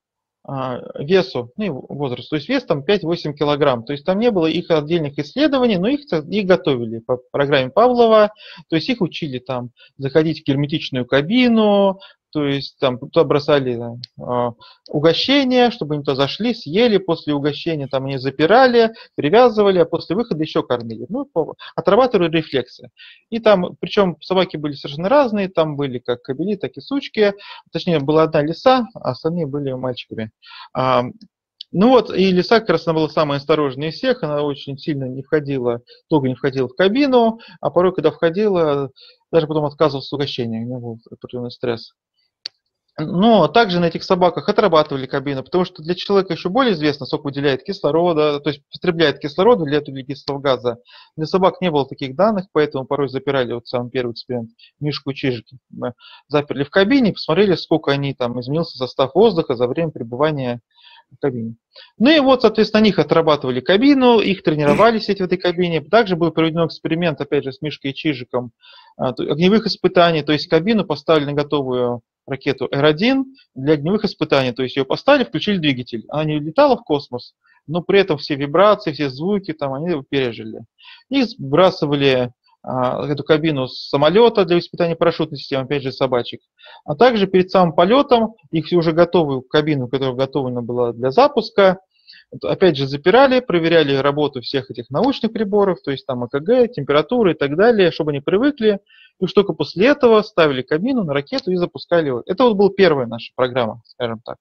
весу, ну и возрасту. То есть вес там 5-8 килограмм. То есть там не было их отдельных исследований, но их готовили по программе Павлова. То есть их учили там заходить в герметичную кабину, то есть там туда бросали угощения, чтобы они туда зашли, съели, после угощения там они запирали, привязывали, а после выхода еще кормили. Ну, отрабатывали рефлексы. И там, причем собаки были совершенно разные, там были как кобели, так и сучки. Точнее, была одна лиса, а остальные были мальчиками. Ну вот, и лиса как раз она была самая осторожная из всех, она очень сильно не входила, долго не входила в кабину, а порой, когда входила, даже потом отказывалась от угощения, у нее был определенный стресс. Но также на этих собаках отрабатывали кабину, потому что для человека еще более известно, сколько выделяет кислорода, то есть потребляет кислорода для углекислого газа. Для собак не было таких данных, поэтому порой запирали, вот самый первый эксперимент, Мишку и Чижики. Мы заперли в кабине, посмотрели, сколько они там изменился состав воздуха за время пребывания в кабине. Ну и вот, соответственно, они их отрабатывали кабину, их тренировали сидеть в этой кабине. Также был проведен эксперимент, опять же, с Мишкой и Чижиком, огневых испытаний, то есть кабину поставили на готовую ракету Р-1 для огневых испытаний. То есть ее поставили, включили двигатель. Она не летала в космос, но при этом все вибрации, все звуки там они пережили. И сбрасывали эту кабину с самолета для испытания парашютной системы, опять же, собачек. А также перед самым полетом их уже готовую кабину, которая готова была для запуска, опять же, запирали, проверяли работу всех этих научных приборов, то есть там ЭКГ, температура и так далее, чтобы они привыкли. И уж только после этого ставили кабину на ракету и запускали его. Это вот была первая наша программа, скажем так.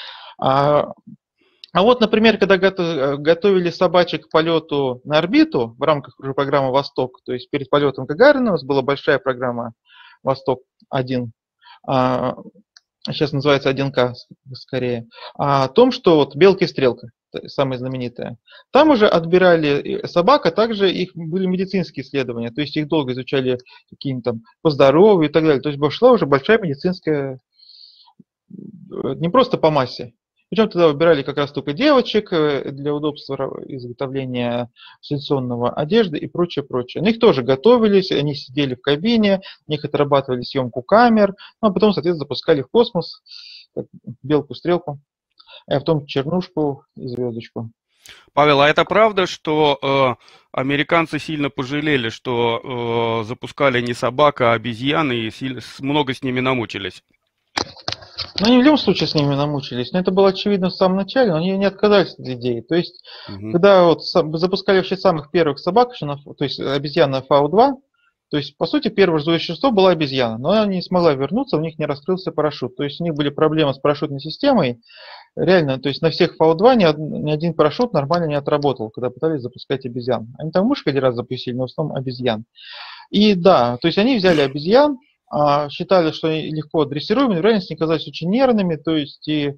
А вот, например, когда готовили собачек к полету на орбиту в рамках уже программы «Восток», то есть перед полетом Гагарина у нас была большая программа «Восток-1», сейчас называется 1К скорее, о том, что вот «Белка и стрелка», самая знаменитая. Там уже отбирали собак, а также их были медицинские исследования, то есть их долго изучали какие-нибудь там по здоровью и так далее. То есть шла уже большая медицинская, не просто по массе. Причем тогда выбирали как раз только девочек для удобства изготовления селекционного одежды и прочее, прочее. На них тоже готовились, они сидели в кабине, на них отрабатывали съемку камер, ну, а потом, соответственно, запускали в космос белку-стрелку, а потом чернушку и звездочку. Павел, а это правда, что американцы сильно пожалели, что запускали не собак, а обезьяны, и много с ними намучились? Ну, они в любом случае с ними намучились, но это было очевидно в самом начале, но они не отказались от идеи. То есть, когда вот запускали вообще самых первых собак, то есть обезьяна Фау-2, то есть, по сути, первое живое существо была обезьяна, но она не смогла вернуться, у них не раскрылся парашют. То есть, у них были проблемы с парашютной системой, реально, то есть на всех Фау-2 ни один парашют нормально не отработал, когда пытались запускать обезьян. Они там мышек один раз запустили, но в основном обезьян. И да, то есть они взяли обезьян, считали, что они легко дрессируемые, в реальности они казались очень нервными, то есть и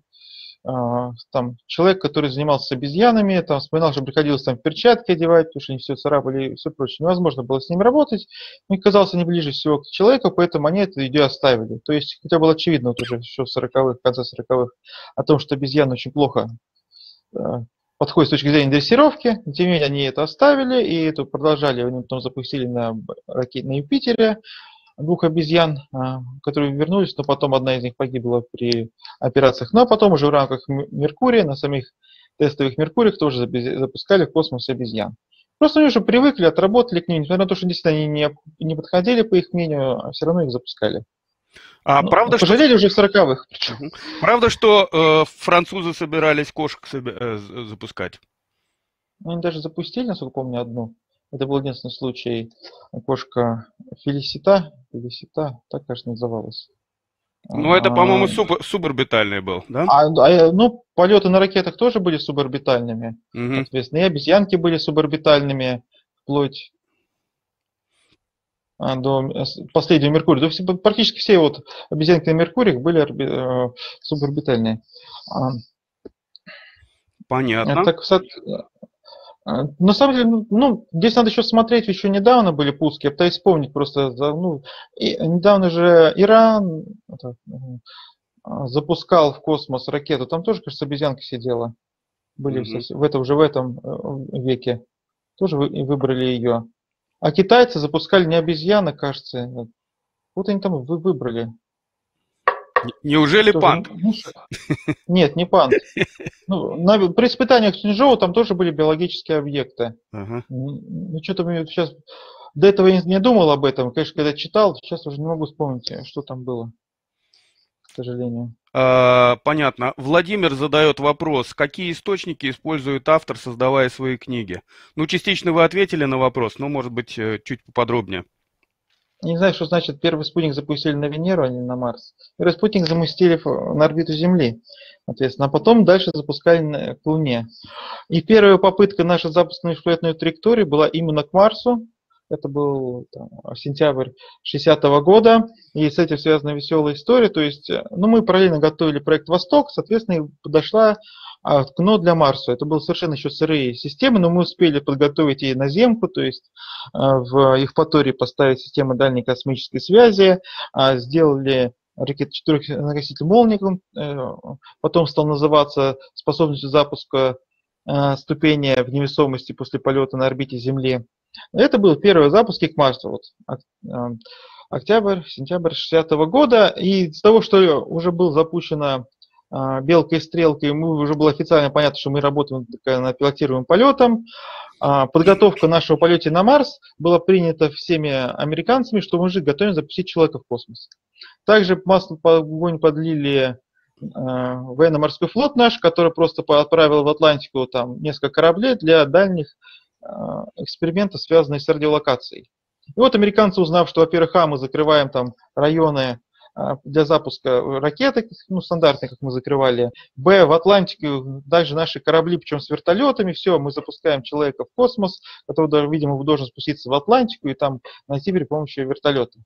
там человек, который занимался с обезьянами, там вспоминал, что приходилось там перчатки одевать, потому что они все царапали и все прочее. Невозможно было с ним работать. Мне казалось, они ближе всего к человеку, поэтому они эту идею оставили. То есть, хотя было очевидно вот уже еще в 40-х, в конце 40-х, о том, что обезьяны очень плохо подходит с точки зрения дрессировки, тем не менее они это оставили, и это продолжали, они потом запустили на Юпитере двух обезьян, которые вернулись, но потом одна из них погибла при операциях. Ну а потом уже в рамках Меркурия, на самих тестовых Меркуриях тоже запускали в космос обезьян. Просто они уже привыкли, отработали к ним, несмотря на то, что действительно они не подходили по их мнению, а все равно их запускали. Правда, пожалели уже в 40-х. Правда, что французы собирались кошек запускать? Ну, они даже запустили, насколько помню, одну. Это был единственный случай. Кошка Фелисита, так, кажется, называлась. Ну, это, по-моему, суборбитальный был, да? Ну, полеты на ракетах тоже были суборбитальными. Соответственно, и обезьянки были суборбитальными, вплоть до последнего Меркурия. То есть практически все вот обезьянки на Меркуриях были суборбитальные. Понятно. Так, на самом деле, ну, здесь надо еще смотреть, еще недавно были пуски, я пытаюсь вспомнить просто, недавно же Иран запускал в космос ракету, там тоже, кажется, обезьянка сидела, были уже в этом веке, тоже выбрали ее. А китайцы запускали не обезьяны, кажется, вот они там выбрали. Неужели Тоже, панд? нет, не панд. Ну, при испытаниях Цзиньчжоу там тоже были биологические объекты. Ага. Ну, что-то мне сейчас... До этого я не думал об этом. Конечно, когда читал, сейчас уже не могу вспомнить, что там было, к сожалению. Понятно. Владимир задает вопрос, какие источники использует автор, создавая свои книги? Ну, частично вы ответили на вопрос, но, может быть, чуть поподробнее. Не знаю, что значит первый спутник запустили на Венеру, а не на Марс. Первый спутник заместили на орбиту Земли, соответственно, а потом дальше запускали к Луне. И первая попытка нашей запуска на межпланетную траекторию была именно к Марсу. Это был сентябрь 60-го года, и с этим связана веселая история. То есть, ну, мы параллельно готовили проект «Восток», соответственно, подошла КНО для Марса. Это были совершенно еще сырые системы, но мы успели подготовить и наземку, то есть в Евпатории поставить систему дальней космической связи, сделали ракету четырехноситель «Молния», потом стал называться способностью запуска ступени в невесомости после полета на орбите Земли. Это был первый запуск к Марсу, вот, октябрь, сентябрь 60-го года. И из того, что уже был запущена белка и стрелка, и уже было официально понятно, что мы работаем над пилотируемым полетом. Подготовка нашего полета на Марс была принята всеми американцами, что мы уже готовим запустить человека в космос. Также масло в огонь подлили военно-морской флот наш, который просто отправил в Атлантику там несколько кораблей для дальних экспериментов, связанных с радиолокацией. И вот американцы, узнав, что, во-первых, мы закрываем там районы для запуска ракеты, ну, стандартные, как мы закрывали, в Атлантике также наши корабли, причем с вертолетами, все, мы запускаем человека в космос, который, видимо, должен спуститься в Атлантику и там найти при помощи вертолета.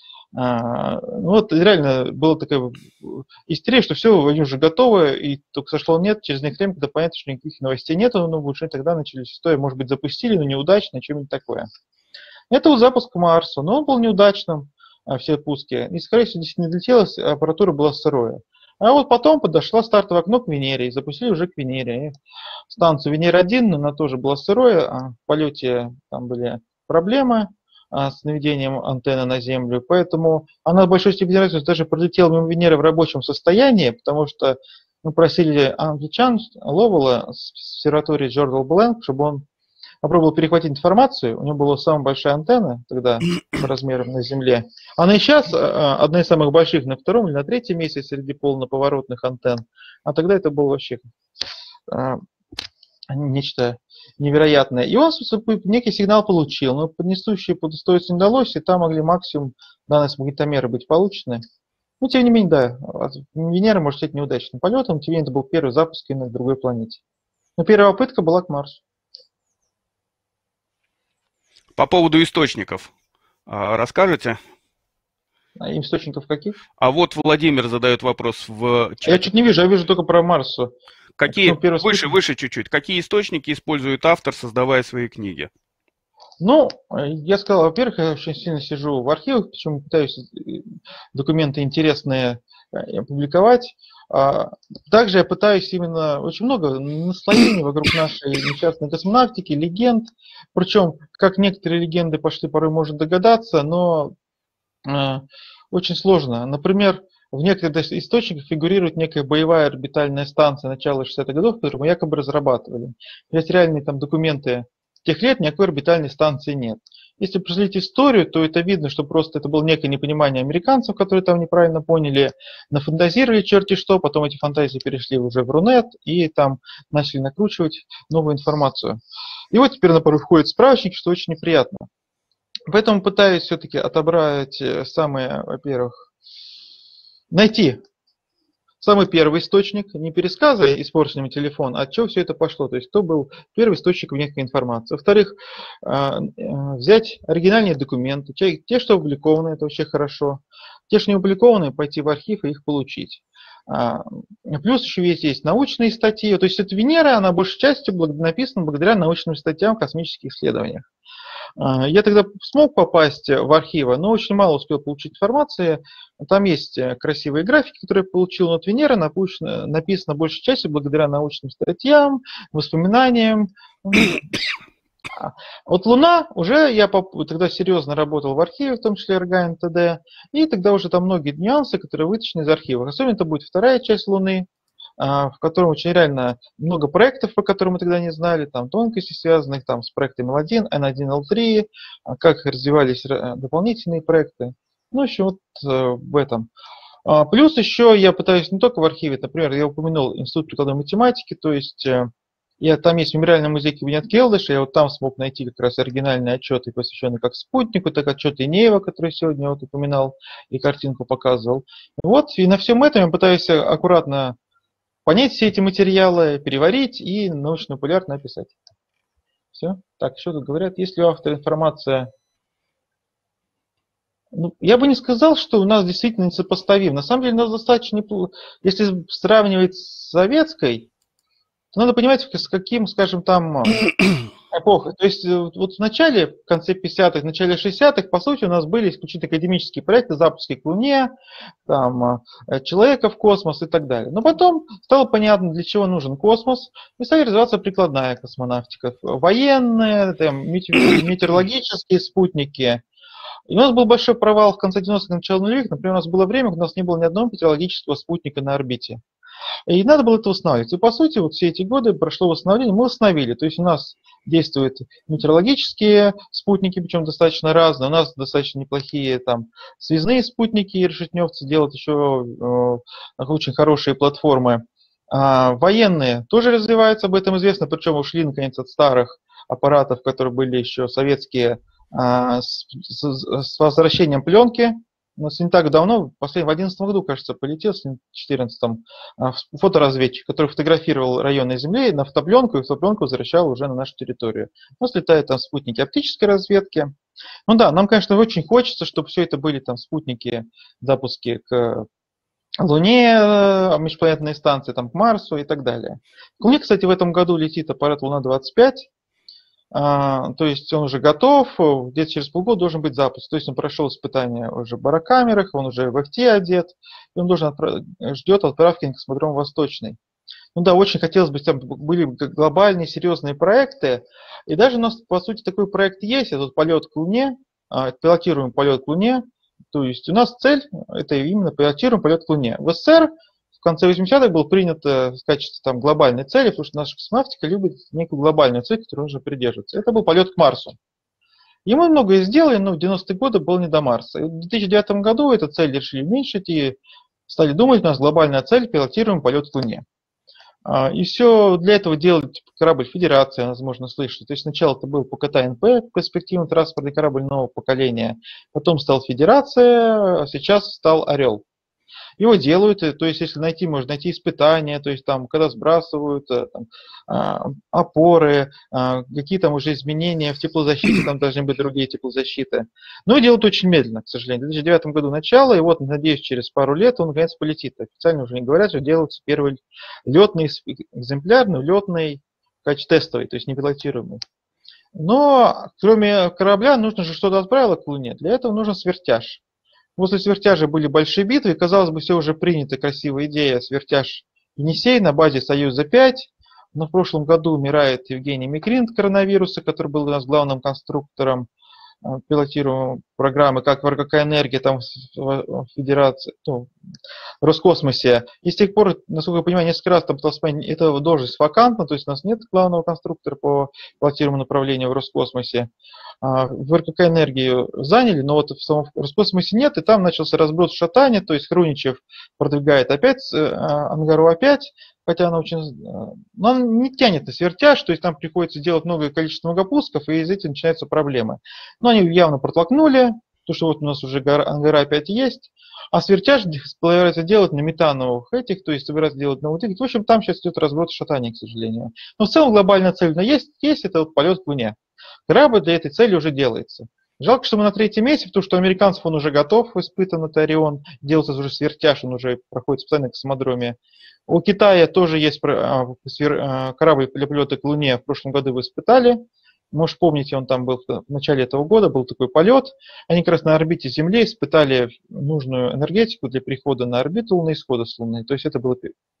Вот реально была такая истерия, что все, они уже готовы, и только сошло нет, через некоторое время, когда понятно, что никаких новостей нету, но уже тогда начались истории, может быть, запустили, но неудачно, что-нибудь такое. Это вот запуск Марса, но он был неудачным, все пуски, и, скорее всего, здесь не долетелось, аппаратура была сырая. А вот потом подошла стартовое окно к Венере, и запустили уже к Венере. И станцию Венера-1, она тоже была сырой, в полете там были проблемы с наведением антенны на Землю, поэтому она в большой степени разницы даже пролетела мимо Венеры в рабочем состоянии, потому что мы просили англичан Ловела с обсерватории Джордал Бленк, чтобы он попробовал перехватить информацию. У него была самая большая антенна тогда по размерам на Земле. Она и сейчас одна из самых больших на втором или на третьем месте среди полноповоротных антенн. А тогда это было вообще нечто невероятное. И он некий сигнал получил, но несущие под устойчивость не удалось, и там могли максимум данные с магнитомера быть получены. Но тем не менее, да, Венера может стать неудачным полетом, тем не менее, это был первый запуск именно к другой планете. Но первая попытка была к Марсу. По поводу источников расскажете? Источников каких? А вот Владимир задает вопрос в чате. Я чуть не вижу, я вижу только про Марс. Какие, выше чуть-чуть. Какие источники использует автор, создавая свои книги? Ну, я сказал, во-первых, я очень сильно сижу в архивах, почему пытаюсь документы интересные публиковать. Также я пытаюсь именно очень много наслоений вокруг нашей несчастной космонавтики, легенд. Причем, как некоторые легенды пошли, порой можно догадаться, но очень сложно. Например, в некоторых источниках фигурирует некая боевая орбитальная станция начала 60-х годов, которую мы якобы разрабатывали. Есть реальные там документы тех лет, никакой орбитальной станции нет. Если проследить историю, то это видно, что просто это было некое непонимание американцев, которые там неправильно поняли, нафантазировали черти что, потом эти фантазии перешли уже в Рунет и там начали накручивать новую информацию. И вот теперь на порой входит справочник, что очень неприятно. Поэтому пытаюсь все-таки отобрать самые, во-первых, найти самый первый источник, не пересказывая испорченный телефон, от чего все это пошло, то есть кто был первый источник некой информации. Во-вторых, взять оригинальные документы, те, что опубликованы, это вообще хорошо, те, что не опубликованы, пойти в архив и их получить. Плюс еще есть научные статьи, то есть это Венера, она большей частью написана благодаря научным статьям в космических исследованиях. Я тогда смог попасть в архивы, но очень мало успел получить информации. Там есть красивые графики, которые я получил, но от Венеры написано большей частью благодаря научным статьям, воспоминаниям. Вот Луна, уже я тогда серьезно работал в архиве, в том числе РГ-НТД, и тогда уже там многие нюансы, которые вытащены из архива. Особенно это будет вторая часть Луны, в котором очень реально много проектов, по которым мы тогда не знали, там тонкостей связанных там, с проектом L1, N1, L3, как развивались дополнительные проекты. Ну, еще вот в этом. Плюс еще я пытаюсь не только в архиве, например, я упомянул Институт прикладной математики, то есть там есть мемориальный музей кабинет Келдыша, я вот там смог найти как раз оригинальные отчеты, посвященные как спутнику, так и отчеты Инеева, который сегодня вот упоминал и картинку показывал. Вот, и на всем этом я пытаюсь аккуратно понять все эти материалы, переварить и научно-популярно описать. Все. Так, что тут говорят? Если у автора информация... Ну, я бы не сказал, что у нас действительно несопоставим. На самом деле у нас достаточно неплохо. Если сравнивать с советской, то надо понимать, с каким, скажем, там эпохой. То есть вот в начале, в конце 50-х, в начале 60-х, по сути, у нас были исключительно академические проекты, запуски к Луне, там, человека в космос и так далее. Но потом стало понятно, для чего нужен космос, и стали развиваться прикладная космонавтика, военные, там, метеорологические спутники. И у нас был большой провал в конце 90-х, начало нулевых. Например, у нас было время, когда у нас не было ни одного метеорологического спутника на орбите. И надо было это восстанавливать. И по сути, вот все эти годы прошло восстановление, мы восстановили. То есть у нас действуют метеорологические спутники, причем достаточно разные. У нас достаточно неплохие там связные спутники, и решетневцы делают еще очень хорошие платформы. Военные тоже развиваются, об этом известно, причем ушли наконец от старых аппаратов, которые были еще советские, с возвращением пленки. У нас не так давно, в 2011 году, кажется, полетел, в 2014, фоторазведчик, который фотографировал районы Земли на фотопленку, и фотопленку возвращал уже на нашу территорию. У нас летают там спутники оптической разведки. Ну да, нам, конечно, очень хочется, чтобы все это были там спутники, запуски к Луне, межпланетные станции, там, к Марсу и так далее. К Луне, кстати, в этом году летит аппарат Луна-25. То есть он уже готов, где-то через полгода должен быть запуск. То есть он прошел испытания уже в барокамерах, он уже в FT одет, и он должен ждет отправки на космодром Восточный. Ну да, очень хотелось бы, там были глобальные, серьезные проекты, и даже у нас, по сути, такой проект есть, это полет к Луне, пилотируем полет к Луне, то есть у нас цель, это именно пилотируем полет к Луне. В СССР в конце 80-х был принят в качестве там, глобальной цели, потому что наша космонавтика любит некую глобальную цель, которую нужно придерживаться. Это был полет к Марсу. И мы многое сделали, но в 90-е годы было не до Марса. И в 2009 году эту цель решили уменьшить и стали думать, у нас глобальная цель, пилотируем полет к Луне. И все для этого делать корабль Федерация, возможно, слышали. То есть сначала это был ПКТ-НП, перспективный транспортный корабль нового поколения, потом стал Федерация, а сейчас стал Орел. Его делают, то есть если найти, можно найти испытания, то есть там, когда сбрасывают там, опоры, какие там уже изменения в теплозащите, там должны быть другие теплозащиты. Но делают очень медленно, к сожалению. В 2009 году начало, и вот, надеюсь, через пару лет он наконец полетит. Официально уже не говорят, что делается первый летный экземпляр, но летный в качестве тестовый, то есть не пилотируемый. Но кроме корабля нужно же что-то отправить к Луне. Для этого нужен свертяж. После свертяжа были большие битвы, и, казалось бы, все уже принято, красивая идея, свертяж Енисей на базе Союза-5, но в прошлом году умирает Евгений Микрин от коронавируса, который был у нас главным конструктором пилотируемой программы, как в РКК «Энергия», там в Федерации, ну, в Роскосмосе. И с тех пор, насколько я понимаю, несколько раз там пытался понять, эта должность вакантна, то есть у нас нет главного конструктора по пилотируемому направлению в Роскосмосе. В РКК «Энергию» заняли, но вот в самом Роскосмосе нет, и там начался разброс шатания, то есть Хруничев продвигает опять Ангару опять, хотя она очень... Но она не тянет на свертяж, то есть там приходится делать многое количество многопусков, и из этого начинаются проблемы. Но они явно протолкнули, то что вот у нас уже Ангара опять есть, а свертяж собирается делать на метановых этих, то есть собирается делать на вот этих. В общем, там сейчас идет разброс шатания, к сожалению. Но в целом глобальная цель есть это вот полет к Луне. Корабль для этой цели уже делается. Жалко, что мы на третьем месте, потому что у американцев он уже готов, испытан, это Орион, делается уже свертяж, он уже проходит специально к космодроме. У Китая тоже есть корабль для полета к Луне, в прошлом году вы испытали. Может, помните, он там был в начале этого года, был такой полет. Они как раз на орбите Земли испытали нужную энергетику для перехода на орбиту Луны и исхода с Луны. То есть это было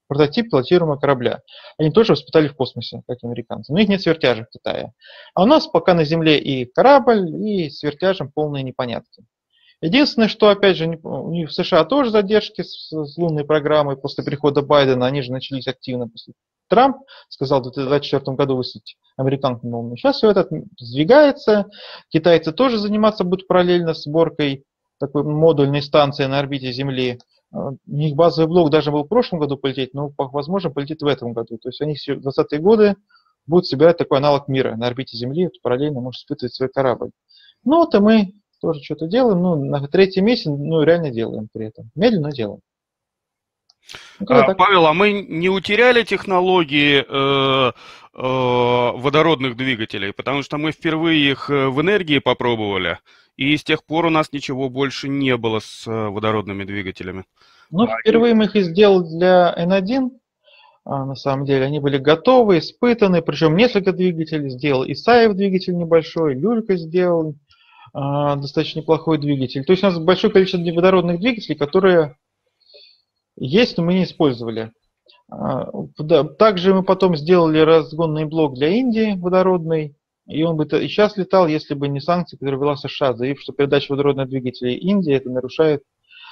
прототип пилотируемого корабля. Они тоже испытали в космосе, как американцы. Но их нет свертяжа в Китае. А у нас пока на Земле и корабль, и с вертяжем полные непонятки. Единственное, что, опять же, у них в США тоже задержки с лунной программой после прихода Байдена, они же начались активно после. Трамп сказал в 2024 году высадить американцев на Луну. Сейчас все это сдвигается. Китайцы тоже заниматься будут параллельно с сборкой такой модульной станции на орбите Земли. У них базовый блок даже был в прошлом году полететь, но, возможно, полетит в этом году. То есть они в 20-е годы будут собирать такой аналог мира на орбите Земли, параллельно может испытывать свой корабль. Ну вот и мы тоже что-то делаем, ну, на третий месяц, ну, реально делаем при этом. Медленно делаем. Ну, Павел, а мы не утеряли технологии водородных двигателей? Потому что мы впервые их в энергии попробовали, и с тех пор у нас ничего больше не было с водородными двигателями. Ну, впервые мы их и сделали для N1. На самом деле они были готовы, испытаны, причем несколько двигателей сделал. Исаев двигатель небольшой, Люлька сделал достаточно неплохой двигатель. То есть у нас большое количество водородных двигателей, которые есть, но мы не использовали. Также мы потом сделали разгонный блок для Индии водородный, и он бы и сейчас летал, если бы не санкции, которые ввела США, заявив, что передача водородных двигателей Индии это нарушает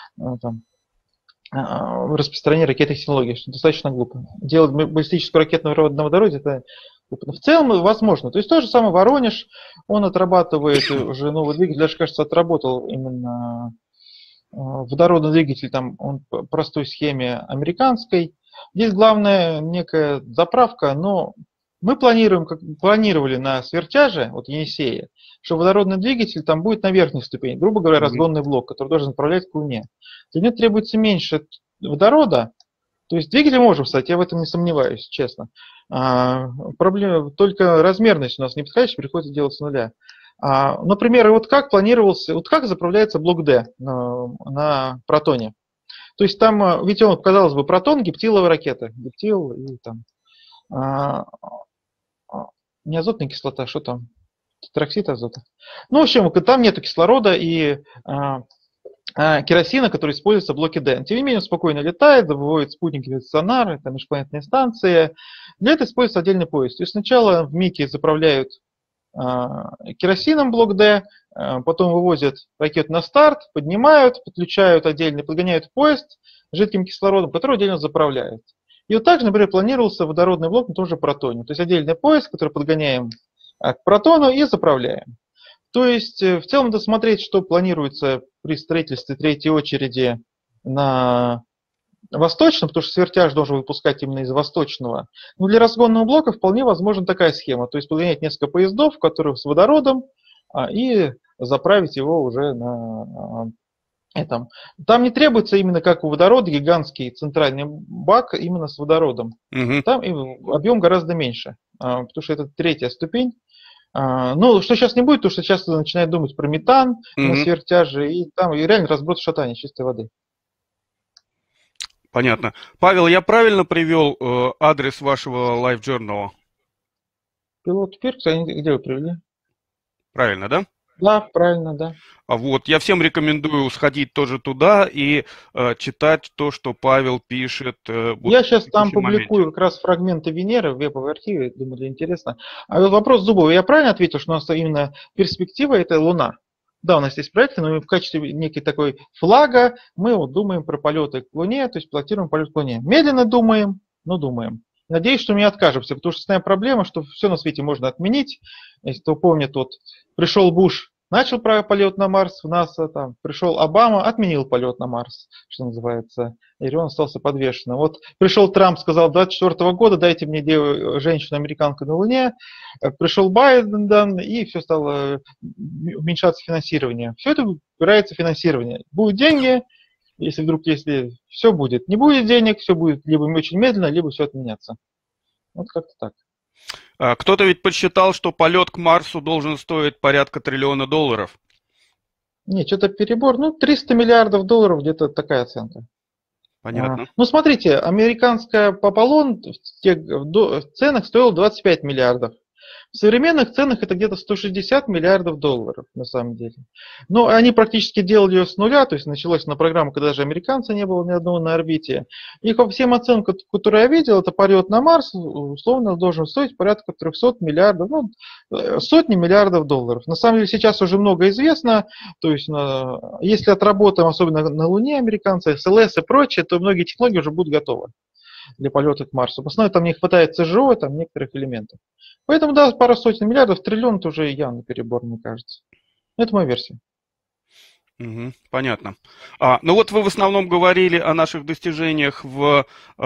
распространение ракетных технологий, что достаточно глупо. Делать баллистическую ракету на водороде это глупо. В целом возможно. То есть то же самое Воронеж, он отрабатывает уже новый двигатель, даже кажется отработал именно водородный двигатель, там он по простой схеме американской. Здесь главное некая заправка, но мы планируем, как планировали на свертяже, вот Енисея, что водородный двигатель там будет на верхней ступени, грубо говоря, разгонный блок, который должен управлять к Луне. Для него требуется меньше водорода, то есть двигатель можем встать, я в этом не сомневаюсь, честно. Проблема только размерность у нас не подходящая, приходится делать с нуля. Например, вот как планировался, вот как заправляется блок D на протоне. То есть там, ведь он, казалось бы, протон, гептиловая ракета. Гептил и там не азотная кислота, что там? Тетроксид азота. Ну, в общем, там нет кислорода и керосина, который используется в блоке D. Тем не менее, он спокойно летает, выводит спутники, сонары, там межпланетные станции. Для этого используется отдельный поезд. То есть сначала в МИКе заправляют керосином блок D, потом вывозят ракету на старт, поднимают, подключают отдельно, подгоняют поезд жидким кислородом, который отдельно заправляют. И вот также, например, планировался водородный блок на том же протоне. То есть отдельный поезд, который подгоняем к протону и заправляем. То есть в целом надо смотреть, что планируется при строительстве третьей очереди на восточном, потому что свертяж должен выпускать именно из восточного. Но для разгонного блока вполне возможна такая схема. То есть подгонять несколько поездов, которые с водородом, и заправить его уже на этом. Там не требуется именно как у водорода гигантский центральный бак именно с водородом. Там объем гораздо меньше, потому что это третья ступень. Ну, что сейчас не будет, потому что сейчас начинают думать про метан на свертяже, и там и реально разброд шатания чистой воды. Понятно. Павел, я правильно привел адрес вашего лайв-журнала? Пилот Пиркс, где вы привели? Правильно, да? Да, правильно, да. Вот, я всем рекомендую сходить тоже туда и читать то, что Павел пишет. Я сейчас там публикую как раз фрагменты Венеры в вебовой архиве, думаю, для интересно. А вот вопрос Зубова, я правильно ответил, что у нас именно перспектива это Луна? Да, у нас есть проекты, но в качестве некой такой флага мы вот думаем про полеты к Луне, то есть пилотируем полет к Луне. Медленно думаем, но думаем. Надеюсь, что мы не откажемся, потому что основная проблема, что все на свете можно отменить. Если кто помнит, вот пришел Буш, начал полет на Марс в НАСА, там, пришел Обама, отменил полет на Марс, что называется, и он остался подвешенным. Вот пришел Трамп, сказал, 2024 года дайте мне женщину-американку на Луне, пришел Байден, и все стало уменьшаться финансирование. Все это упирается в финансирование. Будут деньги, если все будет, не будет денег, все будет либо очень медленно, либо все отменяться. Вот как-то так. Кто-то ведь подсчитал, что полет к Марсу должен стоить порядка $1 триллиона. Нет, что-то перебор. Ну, 300 миллиардов долларов, где-то такая оценка. Понятно. Ну, смотрите, американская Аполлон в ценах стоила 25 миллиардов. В современных ценах это где-то 160 миллиардов долларов, на самом деле. Но они практически делали ее с нуля, то есть началась на программу, когда даже американца не было ни одного на орбите. И по всем оценкам, которые я видел, это полет на Марс, условно, должен стоить порядка 300 миллиардов, ну, сотни миллиардов долларов. На самом деле сейчас уже много известно, то есть если отработаем, особенно на Луне американцы, СЛС и прочее, то многие технологии уже будут готовы для полета к Марсу. В основном там не хватает ЦЖО, там некоторых элементов. Поэтому, да, пара сотен миллиардов, триллион это уже явно перебор, мне кажется. Это моя версия. Понятно. Ну вот вы в основном говорили о наших достижениях в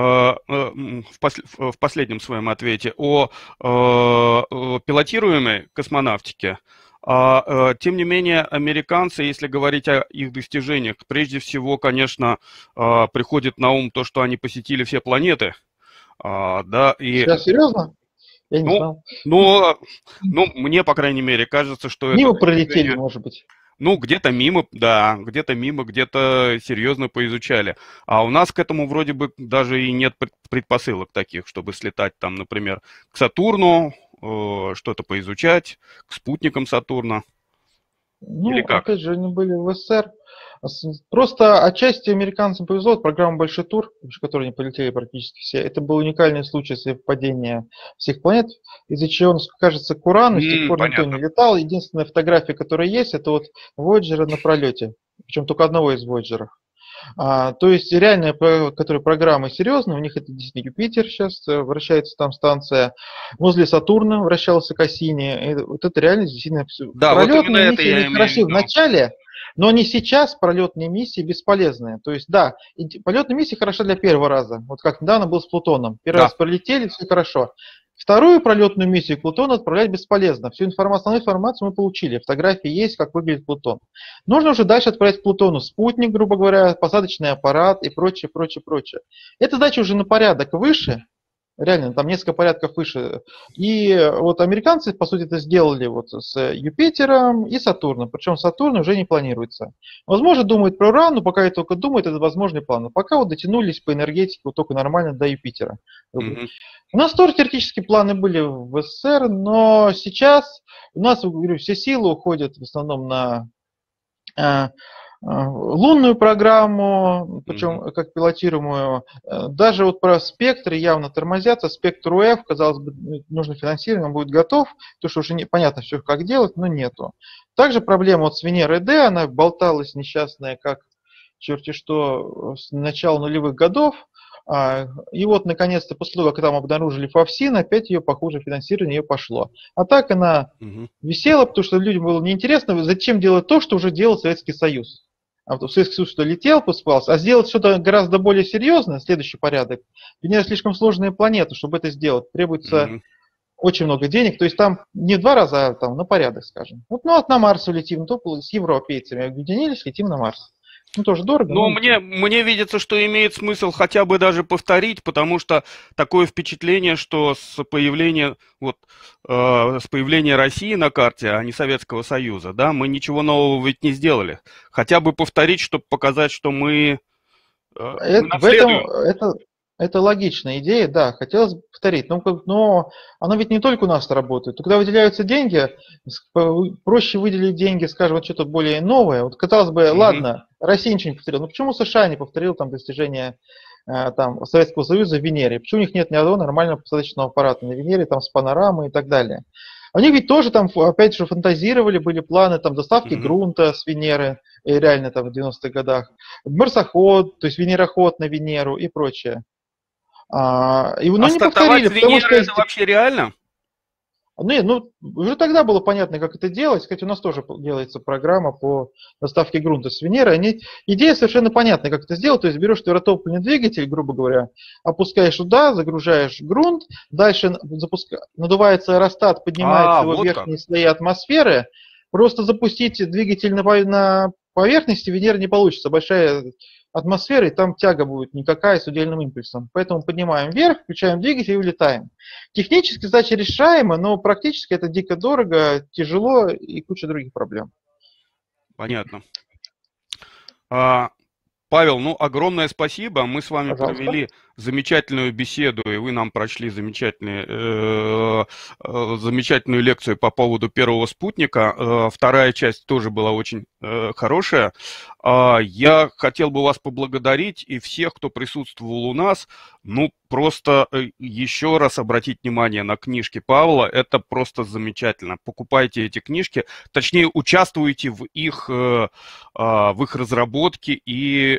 последнем своем ответе о пилотируемой космонавтике. Тем не менее, американцы, если говорить о их достижениях, прежде всего, конечно, приходит на ум то, что они посетили все планеты. Да, и... Сейчас серьезно? Я не знал. Ну, мне, по крайней мере, кажется, что мимо это... пролетели, может быть. Ну, где-то мимо, да, где-то серьезно поизучали. А у нас к этому вроде бы даже и нет предпосылок таких, чтобы слетать там, например, к Сатурну, что-то поизучать, к спутникам Сатурна. Ну, Или как? опять же, они были в СССР. Просто отчасти американцам повезло, программа «Большой тур», в которой они полетели практически все, это был уникальный случай совпадения всех планет, из-за чего, кажется, к Урану с тех пор никто не летал. Единственная фотография, которая есть, это вот Voyager на пролете, причем только одного из Voyager. То есть реальная, которые программы серьезные, у них это действительно Юпитер сейчас, вращается там станция, возле Сатурна вращался Кассини, и вот это реально действительно все. Да, Пролетные вот именно это миссии, я они хороши в начале, но не сейчас пролетные миссии бесполезные. То есть, да, полетные миссии хороши для первого раза. Вот как недавно был с Плутоном. Первый раз пролетели, все хорошо. Вторую пролетную миссию к Плутону отправлять бесполезно. Всю основную информацию мы получили. Фотографии есть, как выглядит Плутон. Нужно уже дальше отправить к Плутону спутник, грубо говоря, посадочный аппарат и прочее, прочее, прочее. Эта задача уже на порядок выше. Реально, там несколько порядков выше. И вот американцы, по сути, это сделали вот с Юпитером и Сатурном. Причем Сатурн уже не планируется. Возможно, думают про Уран, но пока это только думают, это возможный план. Но пока вот дотянулись по энергетике вот только нормально до Юпитера. У нас тоже теоретические планы были в СССР, но сейчас у нас, говорю, все силы уходят в основном на лунную программу, причем как пилотируемую. Даже вот про спектры явно тормозятся. Спектр УФ, казалось бы, нужно финансирование, он будет готов, потому что уже непонятно все, как делать, но нету. Также проблема вот с Венерой Д, она болталась несчастная, как черти что, с начала нулевых годов. И вот, наконец-то, после того, как там обнаружили фовсин, опять ее, похоже, финансирование ее пошло. А так она висела, потому что людям было неинтересно, зачем делать то, что уже делал Советский Союз. А вот Советский Союз что летел, поспался, а сделать что-то гораздо более серьезное, следующий порядок. Венера слишком сложная планета, чтобы это сделать. Требуется очень много денег, то есть там не в 2 раза, а там на порядок, скажем. Вот, ну, на Марс улетим, то с европейцами объединились, летим на Марс. Ну, тоже дорого. Но мне видится, что имеет смысл хотя бы даже повторить, потому что такое впечатление, что с появления России на карте, а не Советского Союза, да, мы ничего нового ведь не сделали. Хотя бы повторить, чтобы показать, что мы наследуем. Это логичная идея, да, хотелось бы повторить. Но оно ведь не только у нас работает. Когда выделяются деньги, проще выделить деньги, скажем, вот что-то более новое. Вот казалось бы, ладно, Россия ничего не повторила, но почему США не повторил там достижения там, Советского Союза в Венере? Почему у них нет ни одного нормального посадочного аппарата на Венере, там с панорамой и так далее? Они ведь тоже там, опять же, фантазировали, были планы там доставки грунта с Венеры, и реально там в 90-х годах, марсоход, то есть венероход на Венеру и прочее. Не повторили, потому что это вообще реально? Нет, ну, уже тогда было понятно, как это делать. Кстати, у нас тоже делается программа по доставке грунта с Венеры. Идея совершенно понятная, как это сделать. То есть берешь твердотопливный двигатель, грубо говоря, опускаешь туда, загружаешь грунт, дальше надувается аэростат, поднимается его в верхние слои атмосферы. Просто запустить двигатель на поверхности Венеры не получится. Большая атмосфера, и там тяга будет никакая с удельным импульсом. Поэтому поднимаем вверх, включаем двигатель и улетаем. Технически задача решаема, но практически это дико дорого, тяжело и куча других проблем. Понятно. Павел, ну огромное спасибо. Мы с вами провели замечательную беседу, и вы нам прочли замечательную лекцию по поводу первого спутника. Вторая часть тоже была очень хорошая. Я хотел бы вас поблагодарить и всех, кто присутствовал у нас. Ну, просто еще раз обратить внимание на книжки Павла. Это просто замечательно. Покупайте эти книжки, точнее, участвуйте в их разработке и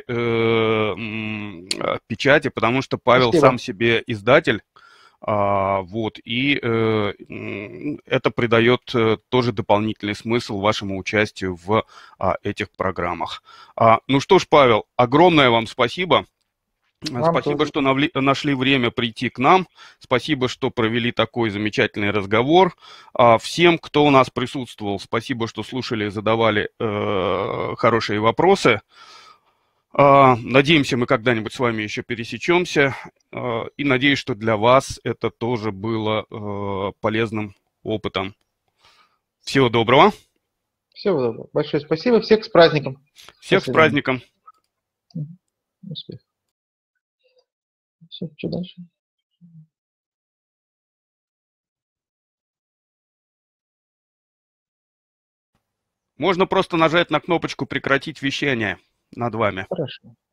печати, потому что Павел Спасибо. сам себе издатель. Вот, и это придает тоже дополнительный смысл вашему участию в этих программах. Ну что ж, Павел, огромное вам спасибо. Спасибо, Тоже. что нашли время прийти к нам. Спасибо, что провели такой замечательный разговор. Всем, кто у нас присутствовал, спасибо, что слушали и задавали хорошие вопросы. Надеемся, мы когда-нибудь с вами еще пересечемся. И надеюсь, что для вас это тоже было полезным опытом. Всего доброго. Всего доброго. Большое спасибо. Всех с праздником. Всех с праздником. Успех. Все, что дальше? Можно просто нажать на кнопочку «Прекратить вещание» над вами. Хорошо.